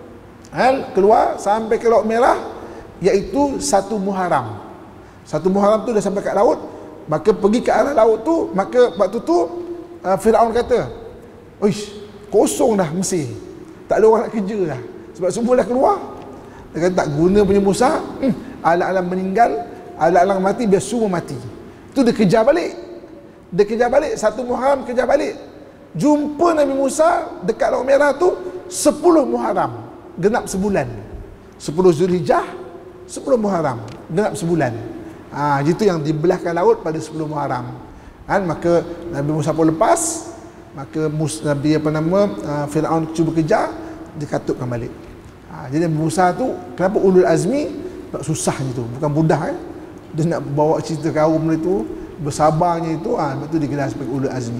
kan? Keluar sampai ke Laut Merah, iaitu satu Muharram. Satu Muharram tu dah sampai kat laut, maka pergi ke arah laut tu, maka waktu tu uh, Firaun kata, "Uish, kosong dah Mesir. Tak ada orang nak kerja dah. Sebab semua dah keluar." Dia kata tak guna punya Musa, hmm, alang-alang meninggal, alang-alang mati, biar semua mati. Itu dia kejar balik. Dia kejar balik, satu Muharram kejar balik. Jumpa Nabi Musa dekat Laut Merah tu sepuluh Muharram, genap sebulan. sepuluh Zulhijjah, sepuluh Muharram, genap sebulan. Ah, ha, itu yang dibelahkan laut pada sepuluh Muharram. Kan, maka Nabi Musa pun lepas, maka Mus, Nabi apa nama uh, Firaun cuba kejar, dia katupkan balik. Ha, jadi Nabi Musa tu kenapa ulul azmi? Tak susahnya tu, bukan mudah eh. Dia nak bawa cerita kaum dia tu, bersabarnya itu, ah, ha, betul digelar sebagai ulul azmi.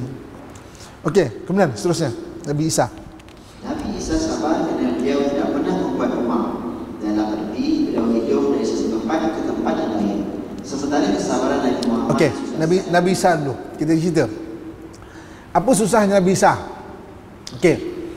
Okey, kemudian seterusnya Nabi Isa. Nabi Isa sabar kerana beliau tidak pernah membuat rumah. Dalam arti beliau hidup dari satu tempat ke tempat yang lain. Sementara kesabaran Nabi Muhammad. Okey, Nabi Nabi Isa dulu kita cerita. Apa susahnya Nabi Isa? Okey.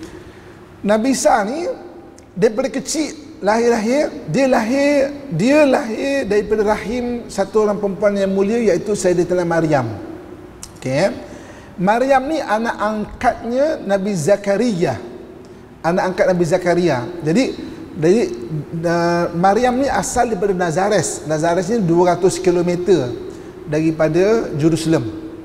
Nabi Isa ni daripada kecil lahir-lahir, dia lahir dia lahir daripada rahim satu orang perempuan yang mulia, iaitu Sayyidatina Maryam. Okey. Maryam ni anak angkatnya Nabi Zakaria. Anak angkat Nabi Zakaria. Jadi dari uh, Maryam ni asal daripada Nazares. Nazares ni dua ratus kilometer daripada Jerusalem.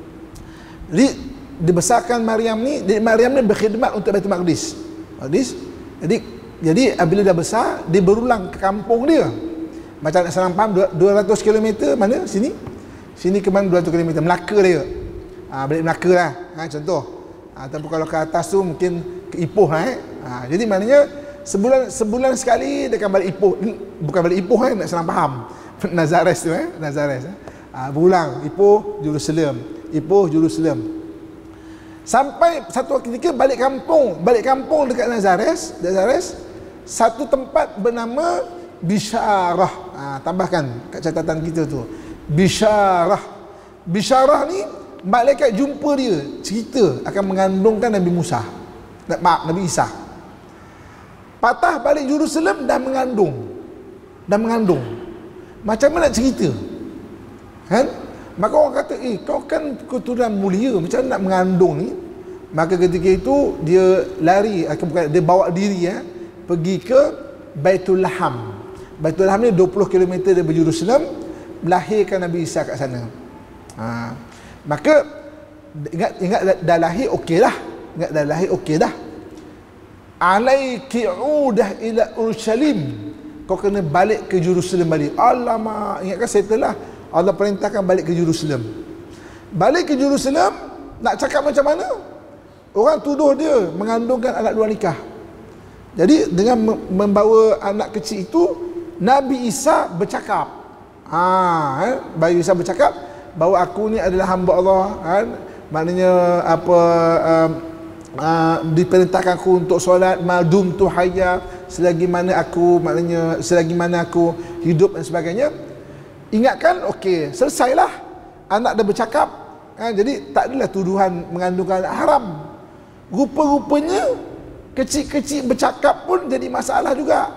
Jadi dibesarkan Maryam ni, jadi Maryam ni berkhidmat untuk Baitul Maqdis. Maqdis. Jadi jadi bila dah besar, dia berulang ke kampung dia. Macam nak senang faham, dua ratus kilometer mana? Sini. Sini ke mana dua ratus kilometer? Melaka dia. Ha, balik Melaka lah. Ha, contoh. Ha, tapi kalau ke atas tu mungkin ke Ipoh lah eh. Ha, jadi maknanya sebulan sebulan sekali dia akan balik Ipoh. Bukan balik Ipoh eh, nak senang faham. Nazares tu eh. Nazares eh. Ha, berulang. Ipoh, Jerusalem. Ipoh, Jerusalem. Sampai satu ketika balik kampung. Balik kampung dekat Nazares. Nazares. Satu tempat bernama Bisyarah. Ha, tambahkan kat catatan kita tu. Bisyarah. Bisyarah ni malaikat jumpa dia, cerita akan mengandungkan Nabi Musa. Maaf, Nabi Isa. Patah balik Jerusalem dah mengandung. Dah mengandung. Macam mana nak cerita? Kan? Maka orang kata, eh kau kan keturunan mulia, macam mana nak mengandung ni? Maka ketika itu dia lari, bukan, dia bawa diri eh, pergi ke Baitul Laham. Baitul Laham ni dua puluh kilometer dari Jerusalem, melahirkan Nabi Isa kat sana. Ha. Maka ingat ingat dah lahir okey dah. Ingat dah lahir okey dah. Alaiki udah ila Urushalim. kau kena balik ke Jerusalem balik. Alamak, ingatkan settle lah. Allah perintahkan balik ke Jerusalem. Balik ke Jerusalem, nak cakap macam mana? Orang tuduh dia mengandungkan anak luar nikah. Jadi dengan membawa anak kecil itu, Nabi Isa bercakap. Ha, eh? Nabi Isa bercakap bahawa aku ni adalah hamba Allah. Kan? Maknanya apa? Um, uh, diperintahkan aku untuk solat madum tu hayya, selagi mana aku, maknanya selagi mana aku hidup dan sebagainya. Ingatkan, okey, selesailah. Anak dah bercakap. Ha, jadi tak adalah tuduhan mengandungkan anak haram. Rupa-rupanya kecil-kecil bercakap pun jadi masalah juga.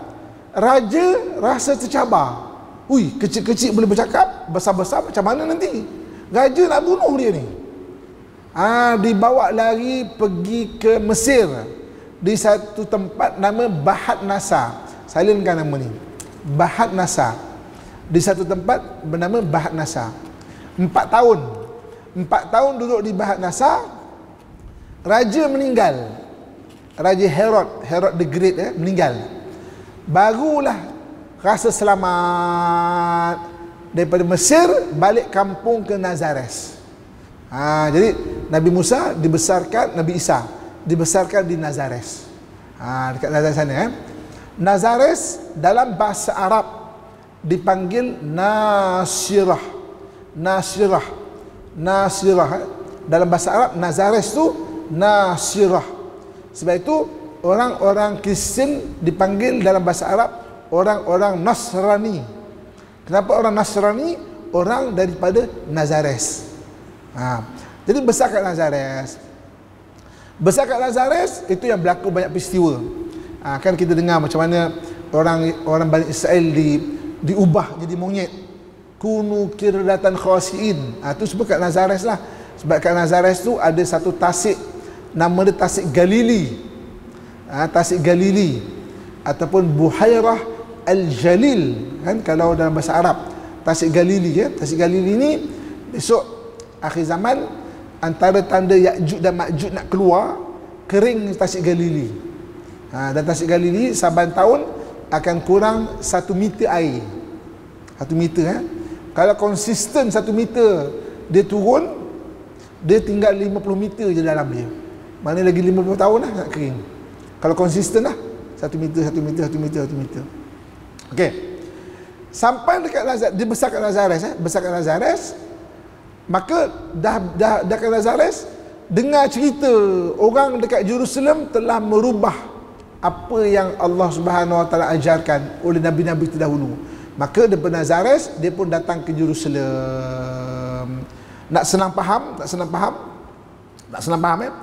Raja rasa tercabar. Ui, kecil-kecil boleh bercakap, besar-besar macam mana nanti? Raja nak bunuh dia ni. Ah, dibawa lari pergi ke Mesir, di satu tempat nama Bahat Nasa. Salinkan nama ni, Bahat Nasa. Di satu tempat bernama Bahat Nasa. Empat tahun Empat tahun duduk di Bahat Nasa. Raja meninggal. Raja Herod, Herod the Great eh, meninggal. Barulah rasa selamat daripada Mesir balik kampung ke Nazares. Ha, jadi Nabi Musa dibesarkan, Nabi Isa dibesarkan di Nazares. Ha, dekat Nazares sana eh. Nazares dalam bahasa Arab dipanggil Nasirah. Nasirah. Nasirah. Eh. Dalam bahasa Arab Nazares tu Nasirah. Sebab itu orang-orang Kristen dipanggil dalam bahasa Arab orang-orang Nasrani. Kenapa orang Nasrani? Orang daripada Nazares. Ha. Jadi besar kat Nazares. Besar kat Nazares itu yang berlaku banyak peristiwa. Ha, kan kita dengar macam mana orang orang Bani Israel di diubah jadi monyet. Kunu kirdatan khasiin. Ha, tu sebab kat Nazares lah. Sebab kat Nazares tu ada satu tasik, nama dia Tasik Galili. Ha, Tasik Galili ataupun Buhairah Al-Jalil, kan kalau dalam bahasa Arab. Tasik Galili ya. Tasik Galili ni besok akhir zaman antara tanda Ya'juj dan Ma'juj nak keluar, kering Tasik Galili. Ha, dan Tasik Galili saban tahun akan kurang satu meter air. Satu meter eh. Kalau konsisten satu meter dia turun, dia tinggal lima puluh meter je dalam dia. Mana lagi lima puluh tahun lah nak kering. Kalau konsisten lah satu meter, satu meter, satu meter, satu meter. Okey. Sampai dekat Nazares, dia besar kat Nazares eh, besar kat Nazares. Maka dah dah dah kat Nazares dengar cerita orang dekat Jerusalem telah merubah apa yang Allah Subhanahu Wa Taala ajarkan oleh nabi-nabi terdahulu. Maka daripada Nazares dia pun datang ke Jerusalem. Nak senang faham, nak senang faham, nak senang faham ya.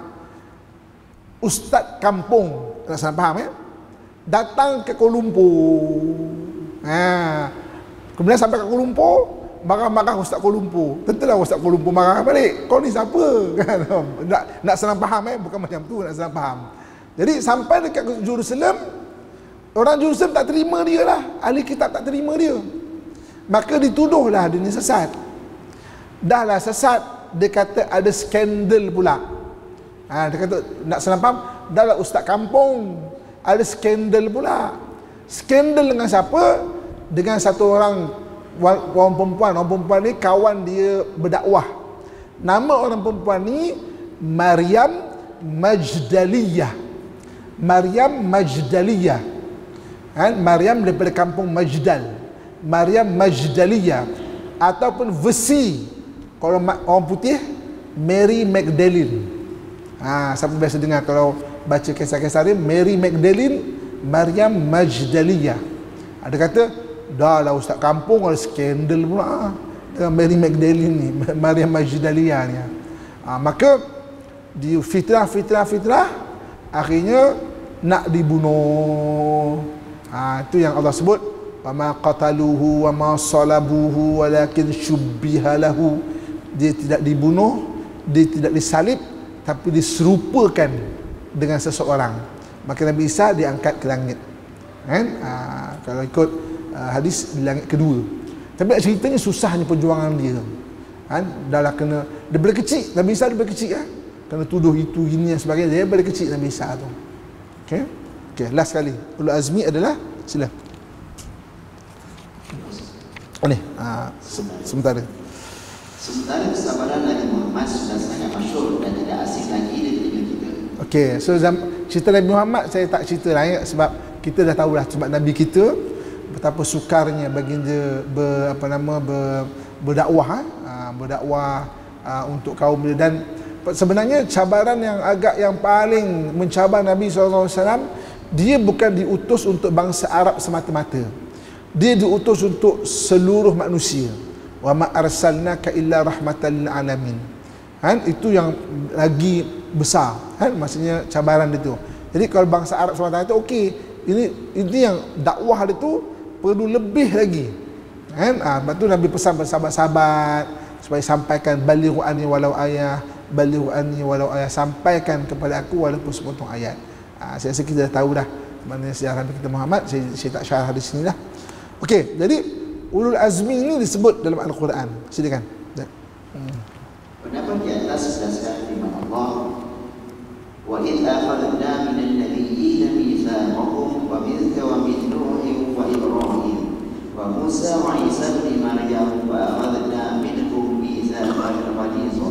Ustaz kampung, nak senang faham ya, datang ke Kuala Lumpur. Ha. Kemudian sampai ke Kuala Lumpur, marah-marah Ustaz Kuala Lumpur. Tentulah Ustaz Kuala Lumpur marah balik. Kau ni siapa? Kan? Nak, nak senang faham eh, bukan macam tu, nak senang faham. Jadi sampai dekat Jerusalem, orang Jerusalem tak terima dia lah. Ahli kitab tak terima dia. Maka dituduhlah dia ni sesat. Dah lah sesat, dia kata ada skandal pula. Ha, dia kata nak senang faham, dah lah ustaz kampung, ada skandal pula. Skandal dengan siapa? Dengan satu orang orang perempuan. Orang perempuan ni kawan dia berdakwah. Nama orang perempuan ni Maryam Majdaliyah. Maryam Majdaliyah. Kan? Maryam daripada kampung Majdal. Maryam Majdaliyah. Ataupun versi kalau orang putih, Mary Magdalene. Ha, siapa biasa dengar kalau baca kisah-kisah dia, Mary Magdalene, Maryam Majdaliyah. Ada kata, dah lah ustaz kampung ada skandal pula dengan Mary Magdalene ni, Maryam Majdaliyah ni. Ha, maka di fitnah-fitnah-fitnah akhirnya nak dibunuh. Ha, itu yang Allah sebut, wa ma qataluhu wa ma salabuhu walakin syubbiha lahu. Dia tidak dibunuh, dia tidak disalib, tapi diserupakan dengan seseorang. Maka Nabi Isa diangkat ke langit. Kan? Ha, kalau ikut ha, hadis di langit kedua. Tapi nak ceritanya susahnya perjuangan dia. Kan? Dah lah kena daripada kecil, Nabi Isa daripada kecil kan? Kena tuduh itu, ini dan sebagainya. Dia daripada kecil Nabi Isa tu. Okey. Okey, last sekali. Ulul azmi adalah sila. Ni ha, se- sementara. Sementara kesabaran Nabi Muhammad sudah sangat masyhur dan tidak asing lagi di telinga kita. Okey, so zam, cerita Nabi Muhammad saya tak cerita lah ya, sebab kita dah tahu dah sebab Nabi kita betapa sukarnya baginda ber, apa nama ber, berdakwah ha, berdakwah ha, untuk kaum dia. Dan sebenarnya cabaran yang agak yang paling mencabar Nabi sallallahu alaihi wasallam, dia bukan diutus untuk bangsa Arab semata-mata. Dia diutus untuk seluruh manusia. Wa ma arsalnaka illa rahmatan lil alamin. Kan itu yang lagi besar, kan maksudnya cabaran dia tu. Jadi kalau bangsa Arab semata-mata okey, ini ini yang dakwah dia tu perlu lebih lagi. Kan ah ha, sebab tu Nabi pesan kepada sahabat-sahabat supaya sampaikan balighu anni walau ayah, balighu anni walau ayah, sampaikan kepada aku walaupun sepotong ayat. Ha, saya rasa kita dah tahu dah mana sejarah Nabi kita Muhammad. Saya, saya tak syarah di sini dah. Okey, jadi ulul azmi ini disebut dalam Al-Quran. Silakan. Hmm. Pendapat di atas berdasarkan firman Allah, wa idh akhadna minal nabiyyina mitsaqahum wa minka wa min Nuhin wa Ibrahim wa Musa wa Isa ibn Maryam wa akhadna minhum mitsaqan ghalidha.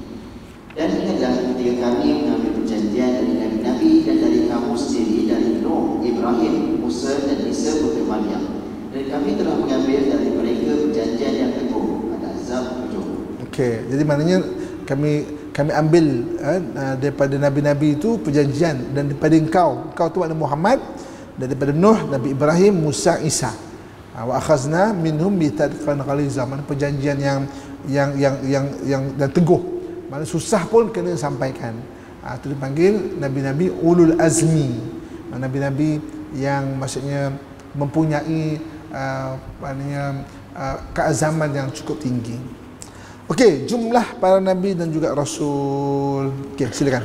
Dan ingatlah ketika kami mengambil perjanjian dari nabi-nabi dan dari kamu sendiri, dari Nuh, Ibrahim, Musa dan Isa putera Maryam. Dan kami telah mengambil dari mereka perjanjian yang teguh. Al-Ahzab tujuh. Okey, jadi maknanya kami kami ambil eh, daripada nabi-nabi itu perjanjian, dan daripada engkau, engkau tu makna Muhammad, dan daripada Nuh, Nabi Ibrahim, Musa, Isa. Wa akhazna minhum mitsaqan ghaliza, makna perjanjian yang yang yang yang yang dan teguh. Makna susah pun kena sampaikan. Ah itu dipanggil nabi-nabi ulul azmi. Nabi-nabi yang maksudnya mempunyai Uh, maknanya uh, keazaman yang cukup tinggi. Okey, jumlah para nabi dan juga rasul. Okey, silakan.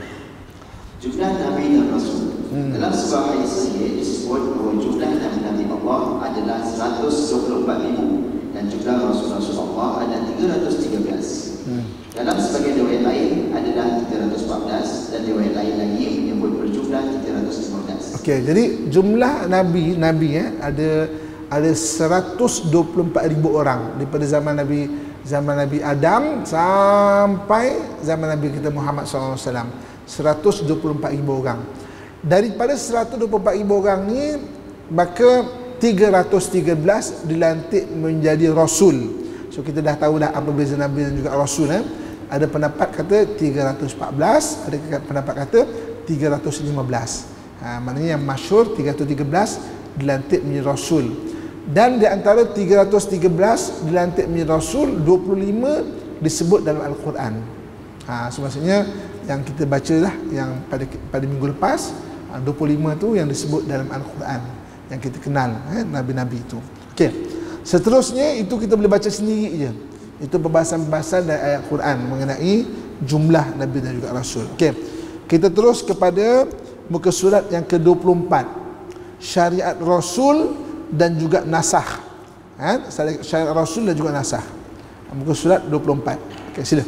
Jumlah nabi dan rasul. Hmm. Dalam sebuah hadis sahih disebut bahawa jumlah nabi-nabi Allah adalah seratus dua puluh empat ribu dan jumlah rasul-rasul Allah adalah tiga ratus tiga belas. Hmm. Dalam sebagian riwayat lain adalah tiga ratus empat belas dan riwayat lain lagi menyebut berjumlah tiga ratus lima belas. Okey, jadi jumlah nabi nabi eh ada ada seratus dua puluh empat ribu orang daripada zaman Nabi zaman Nabi Adam sampai zaman Nabi kita Muhammad sallallahu alaihi wasallam, seratus dua puluh empat ribu orang. Daripada seratus dua puluh empat ribu orang ni, maka tiga ratus tiga belas dilantik menjadi rasul. So kita dah tahu dah apa beza nabi dan juga rasul eh. Ada pendapat kata tiga ratus empat belas, ada pendapat kata tiga ratus lima belas. Ha, maknanya yang masyhur tiga ratus tiga belas dilantik menjadi rasul. Dan di antara tiga ratus tiga belas dilantik menjadi rasul, dua puluh lima disebut dalam Al-Quran. Ha, so maksudnya yang kita baca lah yang pada pada minggu lepas, dua puluh lima tu yang disebut dalam Al-Quran yang kita kenal eh, nabi-nabi itu. Okey. Seterusnya itu kita boleh baca sendiri je. Itu pembahasan-pembahasan dari ayat Quran mengenai jumlah nabi dan juga rasul. Okey. Kita terus kepada muka surat yang ke dua puluh empat. Syariat Rasul dan juga nasakh. Ha? Syariat Rasul dan juga nasakh. Muka surat dua puluh empat. Okey, sila.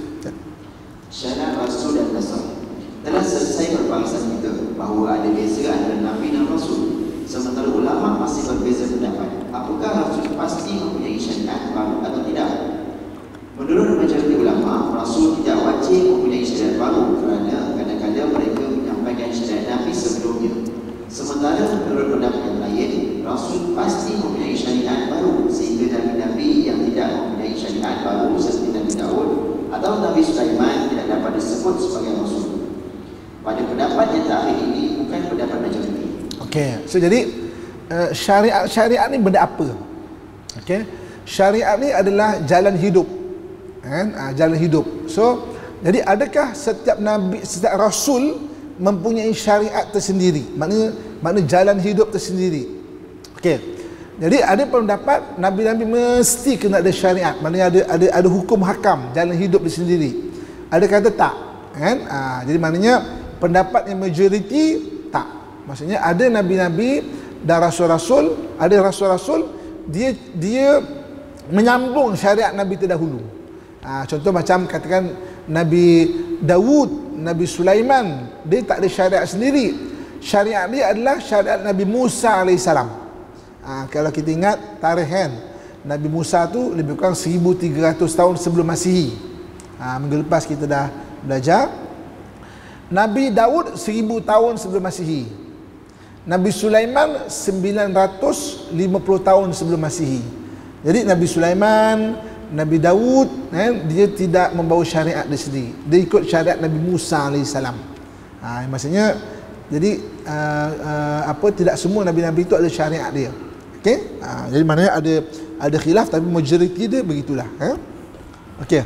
Syariat Rasul dan nasakh. Telah selesai perbahasan kita bahawa ada beza antara nabi dan rasul. Sementara ulama masih berbeza pendapat. Apakah rasul pasti mempunyai syariat baru atau tidak? Menurut majoriti ulama, rasul tidak wajib mempunyai syariat baru kerana kadang-kadang mereka menyampaikan syariat nabi sebelumnya. Sementara menurut pendapat yang lain, rasul pasti mempunyai syariat baru, sehingga nabi-nabi yang tidak mempunyai syariat baru seperti Nabi Daud atau Nabi Sulaiman tidak dapat disebut sebagai rasul. Pada pendapat yang terakhir ini bukan pendapat majoriti. Okey, so jadi uh, syariat syariat ni benda apa? Okey, syariat ni adalah jalan hidup, kan? Uh, jalan hidup. So jadi adakah setiap nabi, setiap rasul mempunyai syariat tersendiri? Maknanya makna jalan hidup tersendiri. Okey. Jadi ada pendapat nabi-nabi mesti kena ada syariat, maknanya ada ada ada hukum hakam jalan hidup tersendiri. Ada kata tak, kan? Ha, jadi maknanya pendapat yang majoriti tak. Maksudnya ada nabi-nabi dan rasul-rasul, ada rasul-rasul dia dia menyambung syariat nabi terdahulu. Ha, contoh macam katakan Nabi Daud, Nabi Sulaiman, dia tak ada syariat sendiri. Syariat dia adalah syariat Nabi Musa alaihissalam. Ha, kalau kita ingat tarikh kan, Nabi Musa tu lebih kurang seribu tiga ratus tahun sebelum Masihi. Ha, minggu lepas kita dah belajar. Nabi Daud seribu tahun sebelum Masihi. Nabi Sulaiman sembilan ratus lima puluh tahun sebelum Masihi. Jadi Nabi Sulaiman, Nabi Daud, eh, dia tidak membawa syariat dia sendiri. Dia ikut syariat Nabi Musa alaihissalam. Ha, maksudnya jadi uh, uh, apa tidak semua nabi-nabi itu ada syariat dia. Okey? Ha, jadi maknanya ada ada khilaf tapi majoriti dia begitulah, eh? Okey.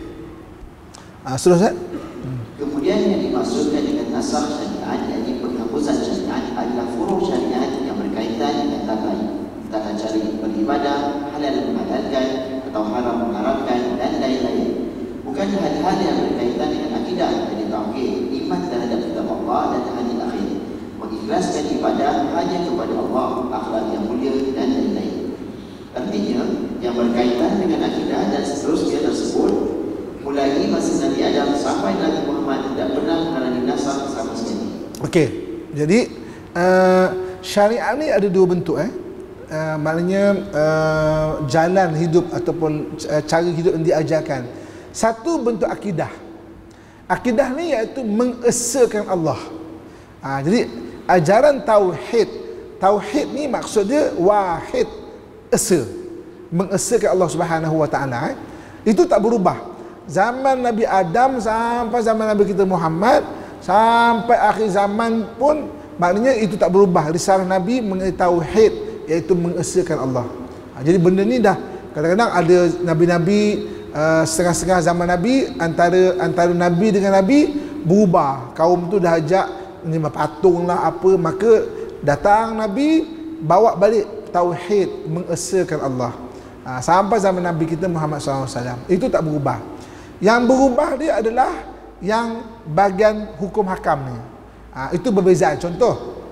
Ah, seterusnya. Kemudian yang dimaksudkan dengan nasakh syariat, yakni penghapusan syariat, adalah furu' syariat yang berkaitan dengan tata tata cara beribadah, halal menghalalkan atau haram mengharamkan dan lain-lain. Bukan hal-hal yang berkaitan dengan akidah, yakni tauhid, iman terhadap kitab Allah dan hari akhir, mengikhlaskan ibadah hanya kepada Allah, akhlak yang mulia dan lain-lain. Artinya, yang berkaitan dengan akidah dan seterusnya tersebut, mulai masa Nabi Adam sampai Nabi Muhammad tidak pernah mengalami nasakh sama sekali. Okey. Jadi uh, syariat ni ada dua bentuk, eh. Uh, maknanya uh, jalan hidup ataupun uh, cara hidup yang diajarkan. Satu bentuk akidah. Akidah ni iaitu mengesakan Allah. Ha, jadi ajaran tauhid. Tauhid ni maksud dia wahid, esa. Mengesakan Allah Subhanahu Wa Taala. Eh. Itu tak berubah. Zaman Nabi Adam sampai zaman Nabi kita Muhammad, sampai akhir zaman pun maknanya itu tak berubah. Risalah Nabi mengenai tauhid, iaitu mengesakan Allah. Ha, jadi benda ni dah kadang-kadang ada nabi-nabi uh, setengah-setengah zaman Nabi, antara antara Nabi dengan Nabi berubah. Kaum tu dah ajak menyembah patung lah apa, maka datang Nabi bawa balik tauhid, mengesakan Allah. Ha, sampai zaman Nabi kita Muhammad sallallahu alaihi wasallam. Itu tak berubah. Yang berubah dia adalah yang bahagian hukum hakam ni. Ha, itu berbeza. Contoh,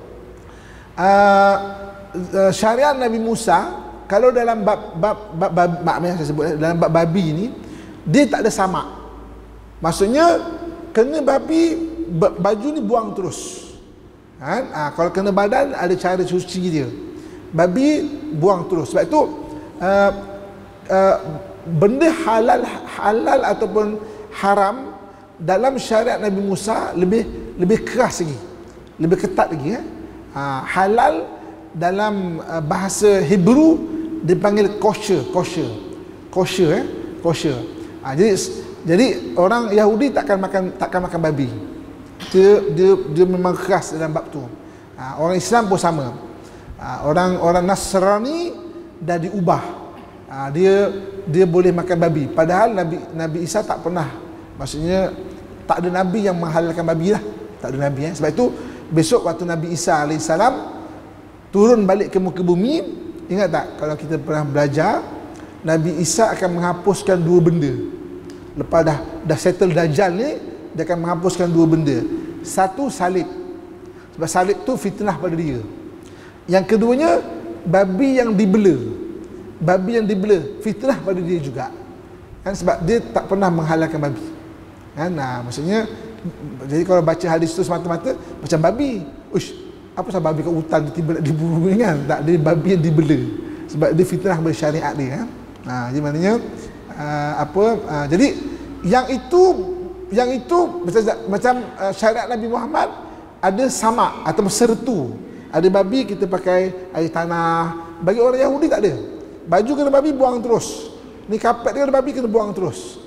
uh, uh, syariat Nabi Musa, kalau dalam bab bab bab, bab, bab yang saya sebut dalam bab babi ni, dia tak ada samak. Maksudnya kena babi, baju ni buang terus. Ha, ha, kalau kena badan ada cara cuci dia. Babi buang terus. Sebab itu uh, uh, benda halal halal ataupun haram dalam syariat Nabi Musa lebih lebih keras lagi, lebih ketat lagi, eh? Ha, halal dalam uh, bahasa Hebrew dipanggil kosher, kosher, kosher, eh? kosher. Ha, jadi jadi orang Yahudi takkan makan takkan makan babi. Dia dia dia memang keras dalam bab tu. Ha, orang Islam pun sama. Ha, orang orang Nasrani dah diubah. Ha, dia dia boleh makan babi, padahal Nabi Nabi Isa tak pernah, maksudnya tak ada nabi yang menghalalkan babi lah, tak ada nabi, eh? Sebab itu besok waktu Nabi Isa alaihissalam turun balik ke muka bumi, ingat tak kalau kita pernah belajar, Nabi Isa akan menghapuskan dua benda. Lepas dah dah settle Dajjal ni, dia akan menghapuskan dua benda. Satu, salib, sebab salib tu fitnah pada dia. Yang keduanya, babi yang dibela. Babi yang dibela, fitnah pada dia juga, kan, sebab dia tak pernah menghalalkan babi, kan. Nah, maksudnya jadi kalau baca hadis tu semata-mata macam babi, uish, apa sebab babi kat hutan tiba-tiba nak diburu, kan, tak, dia babi yang dibela sebab dia fitnah pada syariat dia, kan. Nah, jadi maknanya uh, apa uh, jadi yang itu yang itu macam, macam uh, syariat Nabi Muhammad ada samak atau sertu. Ada babi kita pakai air tanah. Bagi orang Yahudi tak ada. Baju kena babi buang terus. Ni kapet dia kena babi kena buang terus.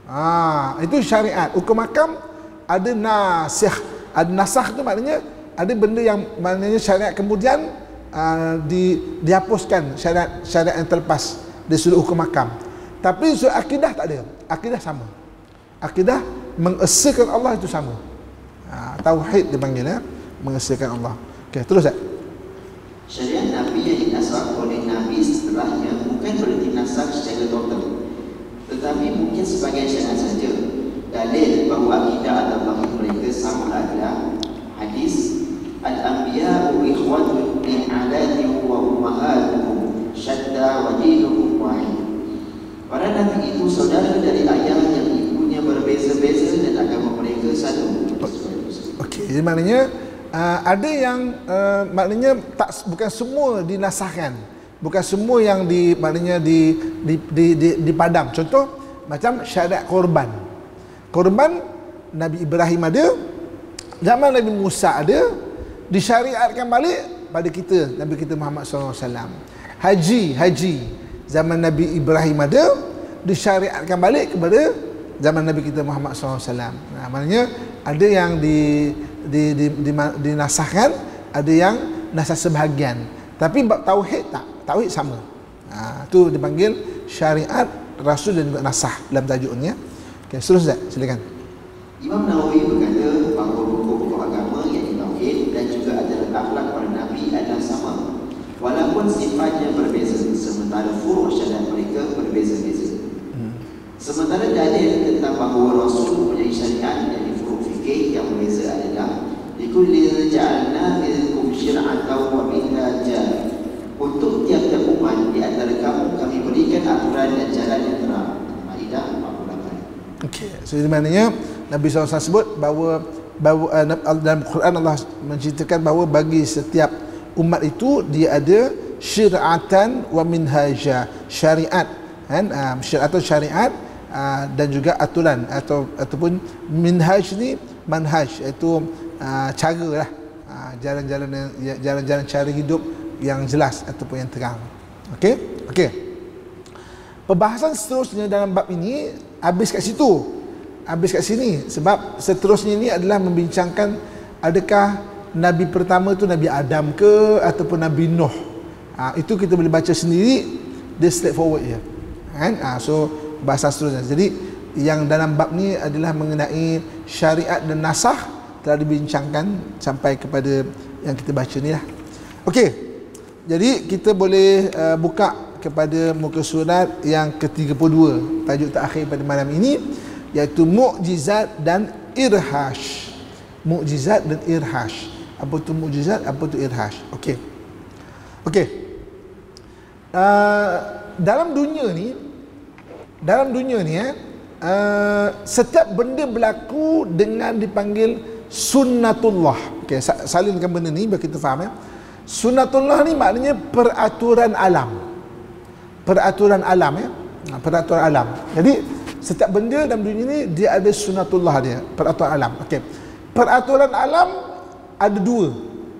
Ha, itu syariat. Hukum hakam ada nasikh. Ada nasakh tu maknanya ada benda yang maknanya syariat kemudian uh, di dihapuskan syariat syariat yang terlepas dari sudut hukum hakam. Tapi sudut akidah tak ada. Akidah sama. Akidah mengesakan Allah itu sama. Ha, tauhid dipanggil, ya, mengesakan Allah. Okey, terus tak? Syariat Nabi yang dinasakh oleh Nabi setelahnya bukan berarti nasakh secara total, tetapi mungkin sebagai syarat saja. Dalil bahawa akidah atau tauhid mereka sama adalah hadis al-anbiya'u ikhwatun min 'adatihim wa ummahatuhum syatta wa dinuhum wahid. Para nabi itu saudara dari ayah yang ibunya berbeza-beza dan agama mereka satu. Okey, jadi maknanya Uh, ada yang uh, maknanya tak, bukan semua dinasahkan. Bukan semua yang di maknanya di di di, di, dipadam. Contoh macam syariat korban. Korban Nabi Ibrahim ada, zaman Nabi Musa ada, disyariatkan balik pada kita, Nabi kita Muhammad sallallahu alaihi wasallam. Haji, haji zaman Nabi Ibrahim ada, disyariatkan balik kepada zaman Nabi kita Muhammad sallallahu alaihi wasallam. Nah, maknanya ada yang di di di, di, di dinasahkan, ada yang nasah sebahagian. Tapi bab tauhid tak, tauhid sama. Ha, tu dipanggil syariat rasul dan juga nasah dalam tajuknya. Okey, seterusnya silakan. Imam Nawawi berkata bahawa pokok-pokok agama yang tauhid dan juga ajaran akhlak para nabi adalah sama. Walaupun sifatnya berbeza, sementara furu' syariat mereka berbeza-beza. Hmm. Sementara dalil tentang bahawa Rasul mempunyai syariat yang furu' fikih yang berbeza adalah likulli ja'alna minkum syir'atan wa minhaja. Untuk tiap-tiap umat di antara kamu kami berikan aturan dan jalan yang terang. Maidah empat puluh lapan. Okey, so di maknanya Nabi sallallahu alaihi wasallam sebut bahawa bahawa uh, dalam Quran Allah menceritakan bahawa bagi setiap umat itu dia ada syir'atan wa minhaja, syariat kan, uh, syariat atau syariat uh, dan juga aturan atau ataupun minhaj ni manhaj iaitu uh, cara lah, uh, jalan-jalan jalan-jalan cara hidup yang jelas ataupun yang terang. Okey, okey. Perbahasan seterusnya dalam bab ini habis kat situ, habis kat sini, sebab seterusnya ini adalah membincangkan adakah Nabi pertama tu Nabi Adam ke ataupun Nabi Nuh. Ha, itu kita boleh baca sendiri, dia straightforward je kan. Ha, so bahasa seterusnya, jadi yang dalam bab ni adalah mengenai syariat dan nasah telah dibincangkan sampai kepada yang kita baca ni lah. Okey, jadi kita boleh uh, buka kepada muka surat yang ke tiga puluh dua, tajuk terakhir pada malam ini, iaitu mukjizat dan irhash. Mukjizat dan irhash. Apa tu mukjizat, apa tu irhash? Okey. Okey. Uh, dalam dunia ni, dalam dunia ni eh, uh, setiap benda berlaku dengan dipanggil sunnatullah. Okey, salinkan benda ni biar kita faham eh. Sunnatullah ni maknanya peraturan alam. Peraturan alam ya. Peraturan alam. Jadi setiap benda dalam dunia ni dia ada sunnatullah dia, peraturan alam. Okey. Peraturan alam ada dua.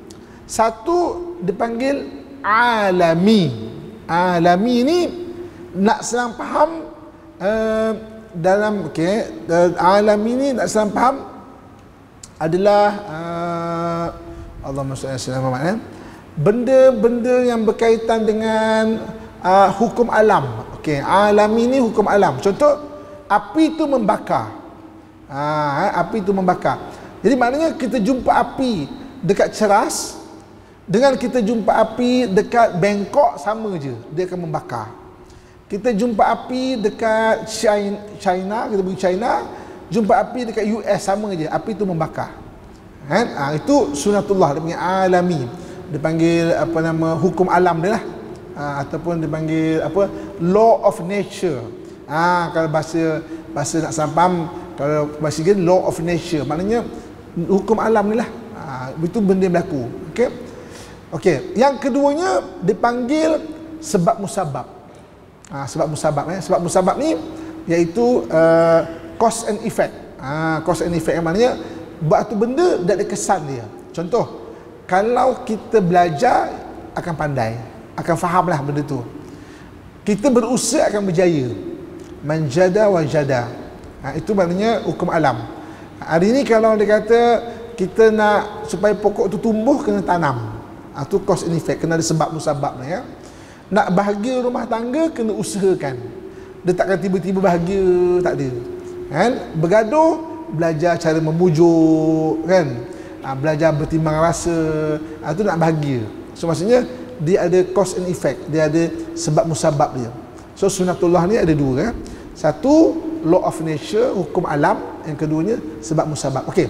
Satu dipanggil alami. Alami ni nak senang faham uh, dalam okey, uh, alami ni nak senang faham adalah uh, Allahumma shalli ala sayyidina Muhammad eh. Benda-benda yang berkaitan dengan uh, hukum alam. Okey, alami ni hukum alam. Contoh, api tu membakar. Ha, api tu membakar. Jadi maknanya kita jumpa api dekat Ceras dengan kita jumpa api dekat Bangkok sama je, dia akan membakar. Kita jumpa api dekat China, China kita pergi China, jumpa api dekat U S sama je, api tu membakar. Kan? Ha, itu sunnatullah, dia panggil alami. Dipanggil apa nama hukum alam dia lah. Ha, ataupun dipanggil apa law of nature. Ah ha, kalau bahasa bahasa nak sampam, kalau bahasa Inggeris law of nature, maknanya hukum alam ni lah. Ha, itu benda yang berlaku. Okey. Okey, yang keduanya dipanggil sebab musabab. Ha, sebab musabab eh. Sebab musabab ni iaitu uh, cause and effect. Ha, cause and effect yang maknanya buat tu benda dan ada kesan dia. Contoh, kalau kita belajar akan pandai, akan fahamlah benda tu. Kita berusaha akan berjaya. Manjada wajada. Ha, itu maknanya hukum alam. Hari ni kalau dia kata kita nak supaya pokok tu tumbuh, kena tanam. Ha, tu cause and effect, kena ada sebab musabab ya. Nak bahagia rumah tangga, kena usahakan. Dia takkan tiba-tiba bahagia, tak ada. Kan? Bergaduh, belajar cara memujuk, kan? Ha, belajar bertimbang rasa. Ha, tu nak bahagia. So maksudnya dia ada cause and effect, dia ada sebab musabab dia. So sunnatullah ni ada dua ya. Satu law of nature, hukum alam, yang keduanya sebab musabab. Okey.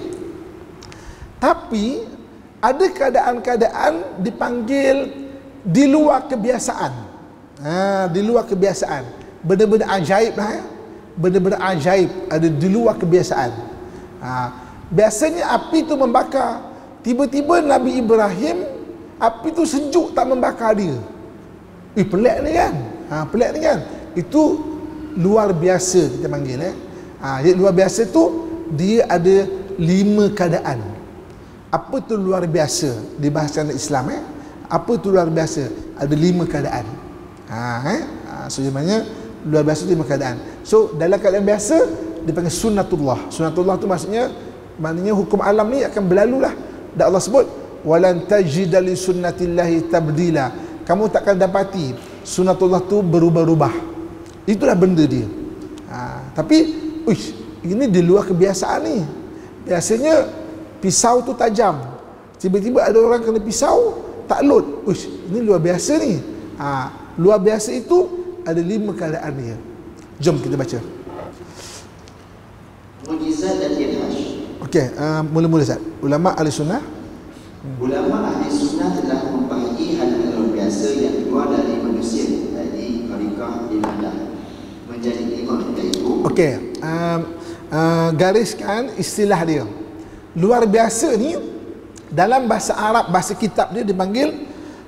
Tapi ada keadaan-keadaan dipanggil di luar kebiasaan. Ha, di luar kebiasaan. Benda-benda ajaib lah ya. Benda-benda ajaib ada di luar kebiasaan. Ha, biasanya api tu membakar. Tiba-tiba Nabi Ibrahim, api tu sejuk tak membakar dia. Eh pelik ni kan. Ha, pelik ni kan. Itu luar biasa kita panggil eh. Ha, jadi luar biasa tu dia ada lima keadaan. Apa tu luar biasa di bahasa Islam eh? Apa tu luar biasa? Ada lima keadaan. Ha, eh? Ha, so sebenarnya luar biasa tu lima keadaan. So dalam keadaan biasa dipanggil sunnatullah. Sunnatullah tu maksudnya maknanya hukum alam ni akan berlalu lah. Dan Allah sebut walan tajida li sunnatillahi tabdila. Kamu takkan dapati sunnatullah tu berubah-ubah. Itulah benda dia. Ha, tapi uish, ini di luar kebiasaan ni. Biasanya pisau tu tajam. Tiba-tiba ada orang kena pisau tak lot. Uish, ini luar biasa ni. Ha, luar biasa itu ada lima keadaan dia. Jom kita baca. Mukjizat dan irhaj. Okey, uh, mula-mula Ustaz. Ulama ahli sunnah. Ulama ahli sunnah telah membahagi hal-hal luar biasa yang keluar dari manusia, dari Qarikah Iladah menjadi lima iaitu. Okey, uh, uh, gariskan istilah dia. Luar biasa ni dalam bahasa Arab, bahasa kitab dia dipanggil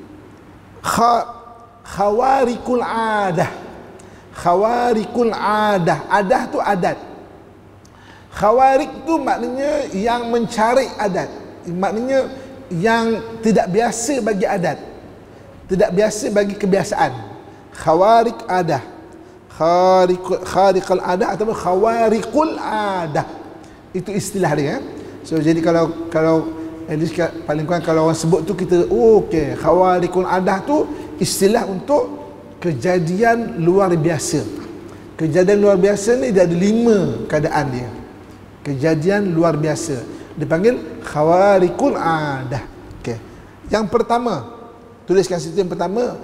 kha, khawarikul adah. Khawarikul adah. Adah tu adat. Khawarik tu maknanya yang mencari adat. Maknanya yang tidak biasa bagi adat, tidak biasa bagi kebiasaan. Khawarik adah, khariqul khariqul adah atau khawarikul adah, itu istilah dia. So jadi kalau kalau at least paling kurang kalau orang sebut tu kita oh, okey, khawarikul adah tu istilah untuk kejadian luar biasa. Kejadian luar biasa ni dia ada lima keadaan dia. Kejadian luar biasa dipanggil khawarikul adah. Okey. Yang pertama, tuliskan situ yang pertama,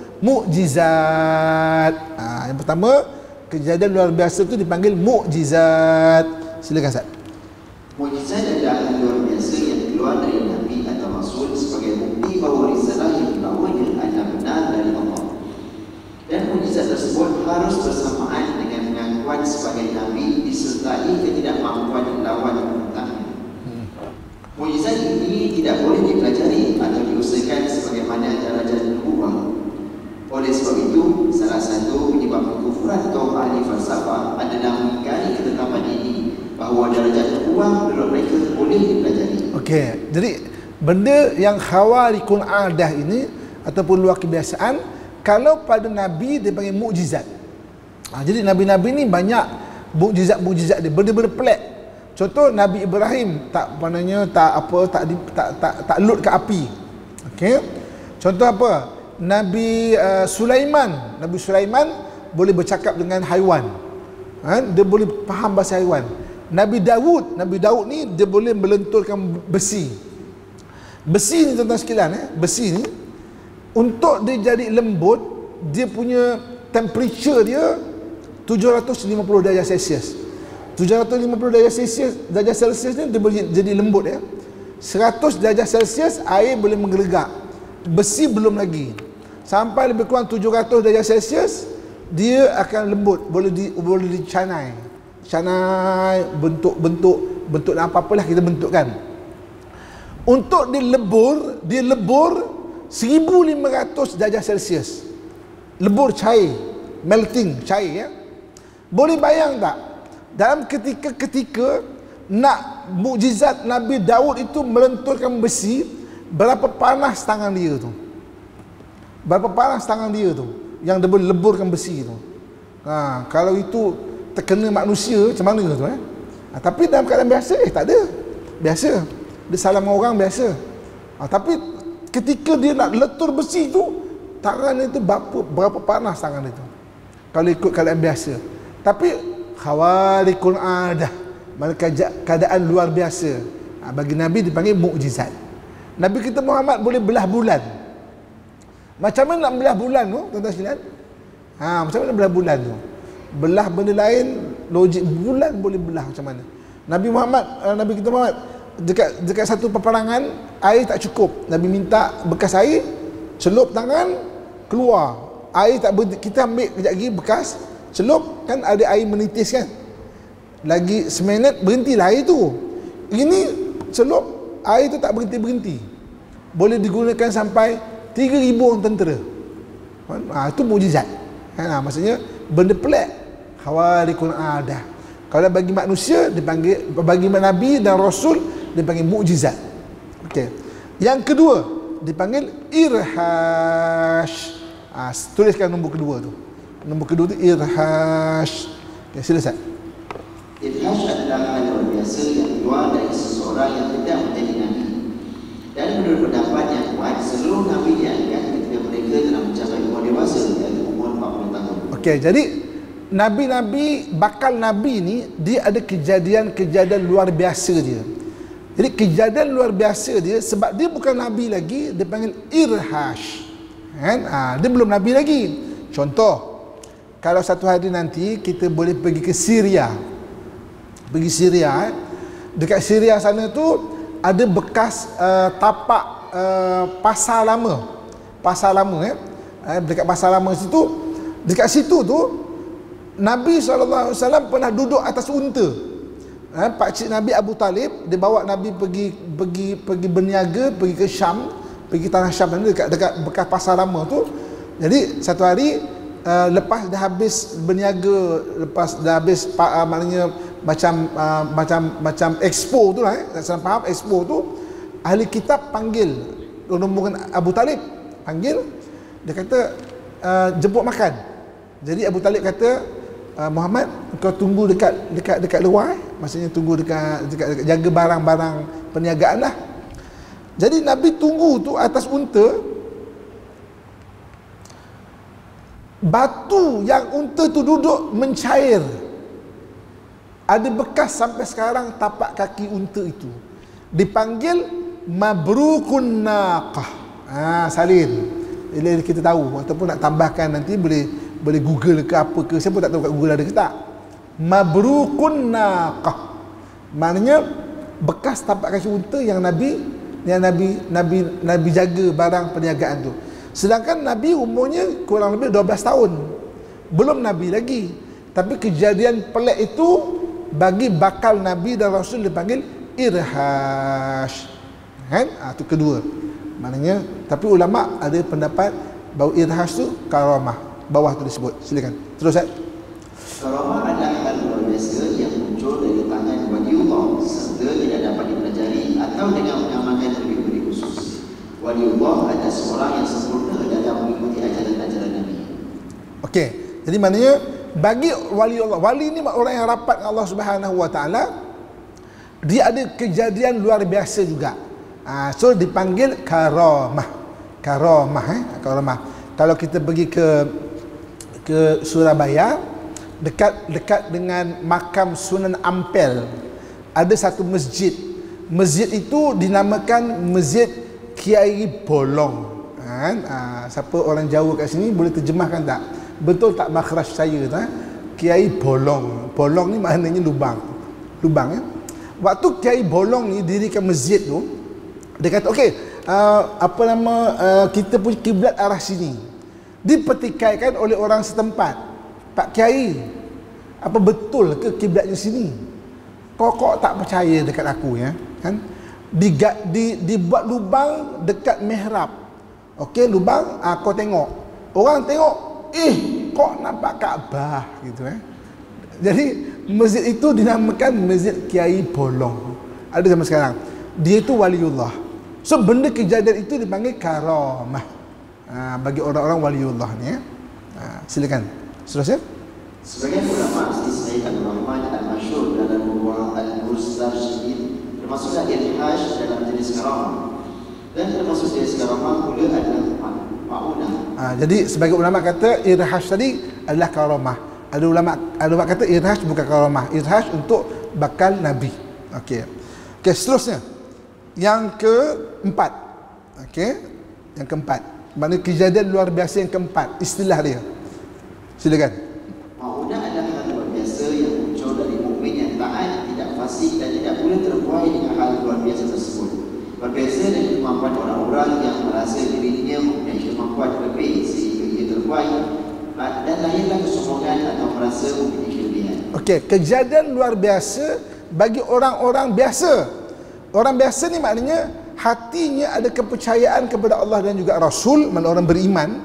mukjizat. Ha, yang pertama, kejadian luar biasa tu dipanggil mukjizat. Silakan Ustaz. Mukjizat adalah hal luar biasa yang keluar dari Nabi atau Rasul sebagai bukti bahawa risalah yang dibawanya adalah benar dari Allah. Dan mukjizat tersebut harus bersamaan dengan pengakuan sebagai Nabi disertai ketidakmampuan lawan pemberontaknya. Mukjizat ini tidak boleh dipelajari atau diusahakan sebagaimana darajat nubuwah. Oleh sebab itu, salah satu penyebab kekufuran kaum ahli falsafah adalah mengingkari ketetapan ini bahawa darajat nubuwah menurut mereka boleh dipelajari. Okey, jadi benda yang khawarikul adah ini ataupun luar kebiasaan, kalau pada Nabi dia panggil mukjizat. Ha, jadi Nabi-Nabi ni banyak mukjizat-mukjizat dia, benda-benda pelik. Contoh Nabi Ibrahim tak maknanya tak apa tak di, tak tak tak lut ke api. Okey. Contoh apa? Nabi uh, Sulaiman, Nabi Sulaiman boleh bercakap dengan haiwan. Ha? Dia boleh faham bahasa haiwan. Nabi Daud, Nabi Daud ni dia boleh melenturkan besi. Besi ni tuan-tuan sekalian eh, besi ni untuk dia jadi lembut, dia punya temperature dia tujuh ratus lima puluh darjah Celsius. tujuh ratus lima puluh darjah Celsius, darjah Celsius ni dia boleh jadi lembut ya. seratus darjah Celsius air boleh menggelegak. Besi belum lagi. Sampai lebih kurang tujuh ratus darjah Celsius dia akan lembut, boleh di boleh dicanai. Canai bentuk-bentuk bentuk apa-apalah kita bentukkan. Untuk dilebur, dia lebur seribu lima ratus darjah Celsius. Lebur cair, melting, cair ya. Boleh bayang tak? Dalam ketika-ketika nak mukjizat Nabi Daud itu melenturkan besi, berapa panas tangan dia tu? Berapa panas tangan dia tu yang dia boleh leburkan besi tu? Ha, kalau itu terkena manusia macam mana tu eh? Ha, tapi dalam keadaan biasa eh tak ada. Biasa. Dia salam orang biasa. Ha, tapi ketika dia nak letur besi tu, tangan itu berapa berapa panas tangan itu. Kalau ikut keadaan biasa. Tapi khawarikul adah, mereka keadaan luar biasa. Ha, bagi Nabi dipanggil mukjizat. Nabi kita Muhammad boleh belah bulan. Macam mana nak belah bulan tu, tuan-tuan sekalian? Ha, macam mana belah bulan tu? Belah benda lain, logik bulan boleh belah macam mana? Nabi Muhammad, uh, Nabi kita Muhammad dekat dekat satu peperangan, air tak cukup. Nabi minta bekas air, celup tangan, keluar. Air tak berhenti. Kita ambil kejap lagi bekas, celup, kan ada air menitis kan? Lagi seminit berhentilah air tu. Ini celup, air tu tak berhenti-berhenti. Boleh digunakan sampai tiga ribu orang tentera. Ha, itu mukjizat. Ha, maksudnya benda pelik, khawariqul adah. Kalau bagi manusia dipanggil, bagi nabi dan rasul dipanggil mukjizat. Okey. Yang kedua dipanggil irhash. Ha, tuliskan nombor kedua tu. Nombor kedua tu irhash. Okey, sila Ustaz. Irhash adalah hal luar biasa yang keluar dari seseorang yang tidak menjadi nabi. Dan menurut pendapat yang kuat, seluruh nabi diangkat ketika mereka telah mencapai umur dewasa, iaitu umur empat puluh tahun. Okey, jadi nabi-nabi, bakal nabi ni dia ada kejadian-kejadian luar biasa dia. Jadi kejadian luar biasa dia sebab dia bukan nabi lagi, dia panggil irhash. Kan? Ha, dia belum nabi lagi. Contoh, kalau satu hari nanti kita boleh pergi ke Syria. Pergi Syria, eh. Dekat Syria sana tu ada bekas uh, tapak uh, pasar lama. Pasar lama eh. eh dekat pasar lama situ, dekat situ tu Nabi sallallahu alaihi wasallam pernah duduk atas unta. Eh, pak cik Nabi Abu Talib, dia bawa Nabi pergi pergi pergi berniaga, pergi ke Syam, pergi tanah Syam dekat dekat bekas pasar lama tu. Jadi satu hari uh, lepas dah habis berniaga, lepas dah habis uh, maknanya macam uh, macam macam expo tu lah, eh. Tak salah faham, expo tu ahli kitab panggil rombongan Abu Talib, panggil, dia kata uh, jemput makan. Jadi Abu Talib kata, uh, Muhammad, kau tunggu dekat dekat dekat luar, eh. Maksudnya tunggu dekat, dekat, dekat jaga barang-barang perniagaan lah. Jadi Nabi tunggu tu atas unta. Batu yang unta tu duduk mencair. Ada bekas sampai sekarang tapak kaki unta itu. Dipanggil mabrukun naqah. Ah, salin. Bila kita tahu ataupun nak tambahkan nanti boleh boleh Google ke apa ke, siapa tak tahu kat Google ada ke tak. Mabrukun naqah. Maknanya bekas tapak kaki unta yang Nabi yang Nabi Nabi Nabi jaga barang perniagaan tu. Sedangkan Nabi umurnya kurang lebih dua belas tahun. Belum Nabi lagi. Tapi kejadian pelik itu bagi bakal Nabi dan Rasul dipanggil irhash. Kan? Ah, itu kedua. Maknanya, tapi ulama ada pendapat bahawa irhash tu karamah. Bawah tu disebut. Silakan. Terus Ustaz. Karamah adalah hal luar biasa yang muncul dari tangan waliullah serta tidak dapat dipelajari atau dengan mengamalkan lebih-lebih khusus. Waliullah adalah seorang yang sempurna dalam mengikuti ajaran-ajaran Nabi. Okey, jadi maknanya bagi waliullah, wali ni orang yang rapat dengan Allah Subhanahu Wa Taala, dia ada kejadian luar biasa juga. Ha, so dipanggil karamah. Karamah eh, karamah. Kalau kita pergi ke ke Surabaya, dekat dekat dengan makam Sunan Ampel, ada satu masjid. Masjid itu dinamakan Masjid Kiai Bolong. Ha, ha, siapa orang Jawa kat sini boleh terjemahkan tak? Betul tak makhraj saya tak? Kiai Bolong. Bolong ni maknanya lubang. Lubang ya. Waktu Kiai Bolong ni dirikan masjid tu, dia kata okey, uh, apa nama uh, kita punya kiblat arah sini. Dipertikaikan oleh orang setempat. Pak Kiai, apa betul ke kiblatnya sini? Kau kok tak percaya dekat aku ya, kan? Di, di dibuat lubang dekat mihrab. Okey, lubang, ah, kau tengok. Orang tengok, eh, kok nampak Kaabah gitu eh. Jadi masjid itu dinamakan Masjid Kiai Bolong. Ada sampai sekarang. Dia itu waliullah. So benda kejadian itu dipanggil karamah. Ha, bagi orang-orang waliullah ni ya. Ha, silakan. Seterusnya. Sebagian ulama seperti Sayyid Abdul Rahman Al-Masyhur dalam buku Al-Mustarsyiid termasuklah irhash dalam jenis karamah. Dan termasuk jenis karamah pula adalah ma'unah. Ha, jadi sebagai ulama kata irhash tadi adalah karamah. Ada ulama ada ulama kata irhash bukan karamah. Irhash untuk bakal Nabi. Okey. Okey, seterusnya. Yang keempat. Okey. Yang keempat. Maknanya kejadian luar biasa yang keempat, istilah dia. Silakan. Ma'unah adalah hal luar biasa yang muncul dari mukmin yang taat, tidak fasik dan tidak pula terbuai dengan hal luar biasa tersebut. Berbeza dari kemampuan orang-orang yang merasa dirinya mempunyai kemampuan lebih sehingga ia terbuai dan lahirlah kesombongan atau merasa mempunyai kelebihan. Okey, kejadian luar biasa bagi orang-orang biasa. Orang biasa ni maknanya hatinya ada kepercayaan kepada Allah dan juga Rasul, mana orang beriman,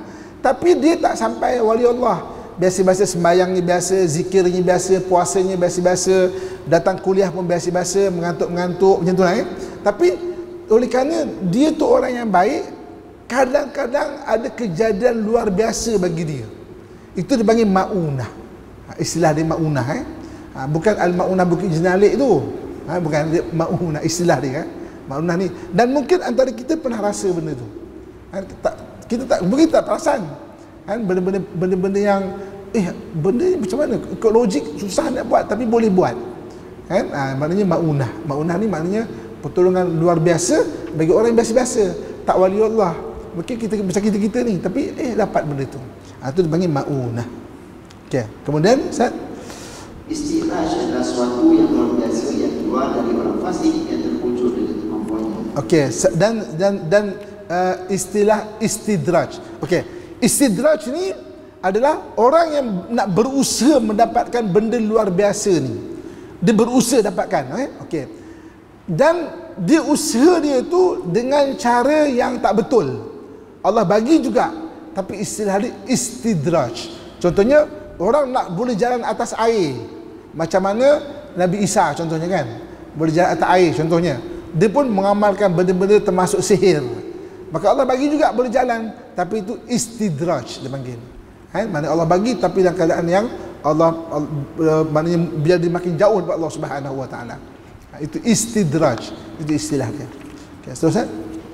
tapi dia tak sampai wali Allah. Biasa-biasa sembahyangnya biasa, zikirnya biasa, puasanya biasa-biasa, datang kuliah pun biasa-biasa, mengantuk-mengantuk macam tu lah eh. Tapi oleh kerana dia tu orang yang baik, kadang-kadang ada kejadian luar biasa bagi dia. Itu dipanggil maunah. Istilah dia maunah eh. Ha, bukan al-maunah Bukit Jenalik tu. Ha, bukan dia maunah, istilah dia eh. Maunah ni, dan mungkin antara kita pernah rasa benda tu. Ha, tak, kita tak mungkin tak perasan. Kan benda-benda benda-benda yang eh benda ni macam mana, ikut logik susah nak buat tapi boleh buat. Kan? Ha, maknanya maunah. Maunah ni maknanya pertolongan luar biasa bagi orang yang biasa-biasa, tak wali Allah. Mungkin kita macam kita-kita ni tapi eh dapat benda tu. Ha, tu dipanggil maunah. Okey. Kemudian Ustaz, istidraj adalah sesuatu yang luar biasa yang keluar dari orang fasik yang terwujud dengan kemampuannya. Okey, dan dan dan uh, istilah istidraj. Okey, istidraj ni adalah orang yang nak berusaha mendapatkan benda luar biasa ni. Dia berusaha dapatkan, eh? Okey. Dan dia usaha dia tu dengan cara yang tak betul. Allah bagi juga, tapi istilah dia istidraj. Contohnya, orang nak boleh jalan atas air. Macam mana Nabi Isa contohnya kan, boleh jalan atas air contohnya. Dia pun mengamalkan benda-benda termasuk sihir. Maka Allah bagi juga boleh jalan, tapi itu istidraj dia panggil. Kan? Maknanya Allah bagi tapi dalam keadaan yang Allah, Allah maknanya biar dia makin jauh daripada Allah Subhanahu Wa Taala. Itu istidraj, itu istilah dia. Okey, seterusnya.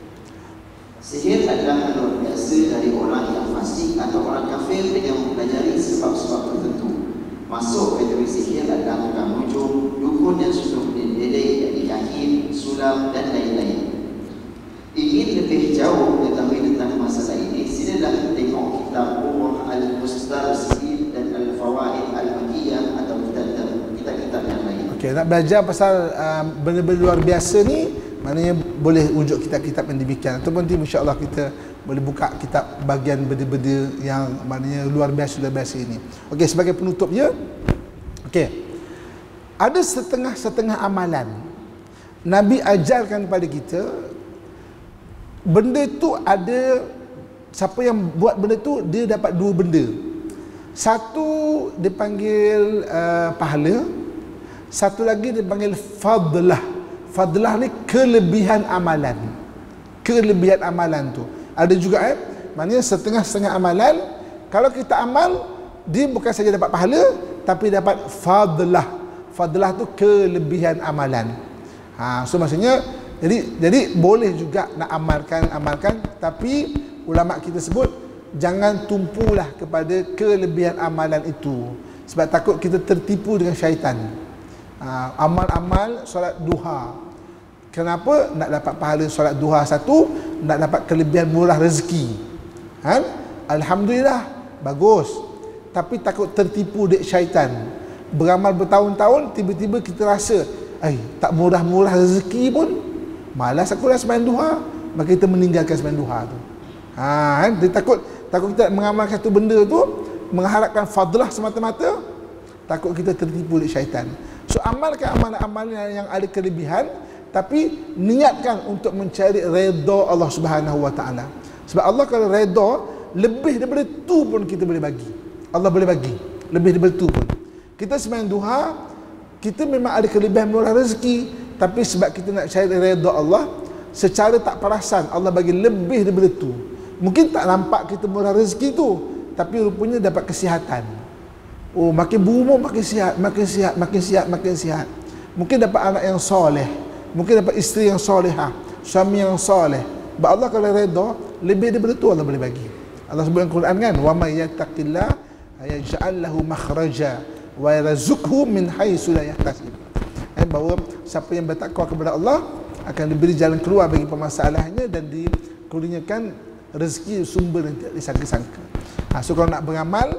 Sihir adalah luar biasa dari orang yang fasik atau orang kafir yang mempelajari sebab-sebab tertentu. Masuk kategori sihir adalah tukang hujung, dukun yang sudah berdedek, yang dikahin, sulap dan lain-lain. Ingin lebih jauh mengetahui tentang masalah ini, silalah tengok kitab Umar Al-Mustarsid dan Al-Fawaid Al-Makiyah atau kitab-kitab yang lain. Okey, nak belajar pasal uh, benda-benda luar biasa ni, maknanya boleh rujuk kitab-kitab yang demikian. Ataupun nanti insya-Allah kita boleh buka kitab bahagian benda-benda yang maknanya luar biasa luar biasa ini. Okey, sebagai penutupnya, okey, ada setengah-setengah amalan Nabi ajarkan kepada kita. Benda tu ada, siapa yang buat benda tu dia dapat dua benda. Satu dipanggil uh, pahala, satu lagi dipanggil fadlah. Fadlah ni kelebihan amalan. Kelebihan amalan tu ada juga eh. Maknanya setengah-setengah amalan, kalau kita amal, dia bukan saja dapat pahala tapi dapat fadlah. Fadlah tu kelebihan amalan. Ha, so maksudnya jadi jadi boleh juga nak amalkan amalkan, tapi ulama kita sebut jangan tumpulah kepada kelebihan amalan itu, sebab takut kita tertipu dengan syaitan. Ha, amal-amal solat duha, kenapa? Nak dapat pahala solat duha satu, nak dapat kelebihan murah rezeki. Ha? Alhamdulillah, bagus. Tapi takut tertipu dek syaitan. Beramal bertahun-tahun, tiba-tiba kita rasa, eh, tak murah-murah rezeki pun, malas aku dah sembahyang duha, maka kita meninggalkan sembahyang duha tu. Ha, kan? Dia takut takut kita mengamalkan satu benda tu mengharapkan fadlah semata-mata, takut kita tertipu oleh syaitan. So amalkan amalan-amalan yang ada kelebihan, tapi niatkan untuk mencari redha Allah Subhanahu Wa Taala. Sebab Allah kalau redha, lebih daripada tu pun kita boleh bagi. Allah boleh bagi lebih daripada tu pun. Kita sembahyang duha, kita memang ada kelebihan murah rezeki, tapi sebab kita nak cari redha Allah, secara tak perasan Allah bagi lebih daripada tu. Mungkin tak nampak kita murah rezeki tu, tapi rupanya dapat kesihatan. Oh, makin berumur makin sihat, makin sihat, makin sihat, makin sihat. Mungkin dapat anak yang soleh, mungkin dapat isteri yang solehah, suami yang soleh. Sebab Allah kalau redha, lebih daripada tu Allah boleh bagi. Allah sebut dalam Quran kan, wa may yattaqillah yaj'al lahu makhraja wa yarzuqhu min haitsu la yahtasib. Eh, bahawa siapa yang bertakwa kepada Allah akan diberi jalan keluar bagi permasalahannya dan dikurniakan rezeki sumber yang tidak disangka-sangka. Ha, so kalau nak beramal,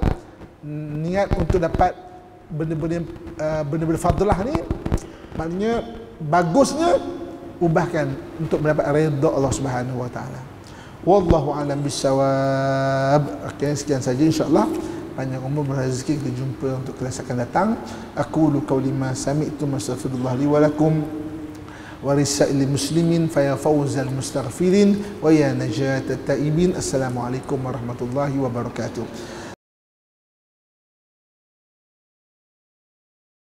niat untuk dapat benda-benda uh, benda-benda fadlah ni, maknanya bagusnya ubahkan untuk mendapat redha Allah Subhanahu Wa Taala. Wallahu a'lam bissawab. Okey, sekian saja insya-Allah. Panjang umur berrezeki, kita jumpa untuk kelas akan datang. Aqulu qauli ma sami'tu, astaghfirullah li wa lakum wa risail muslimin fa ya fawzal mustaghfirin wa ya najat at-taibin. Assalamualaikum warahmatullahi wabarakatuh.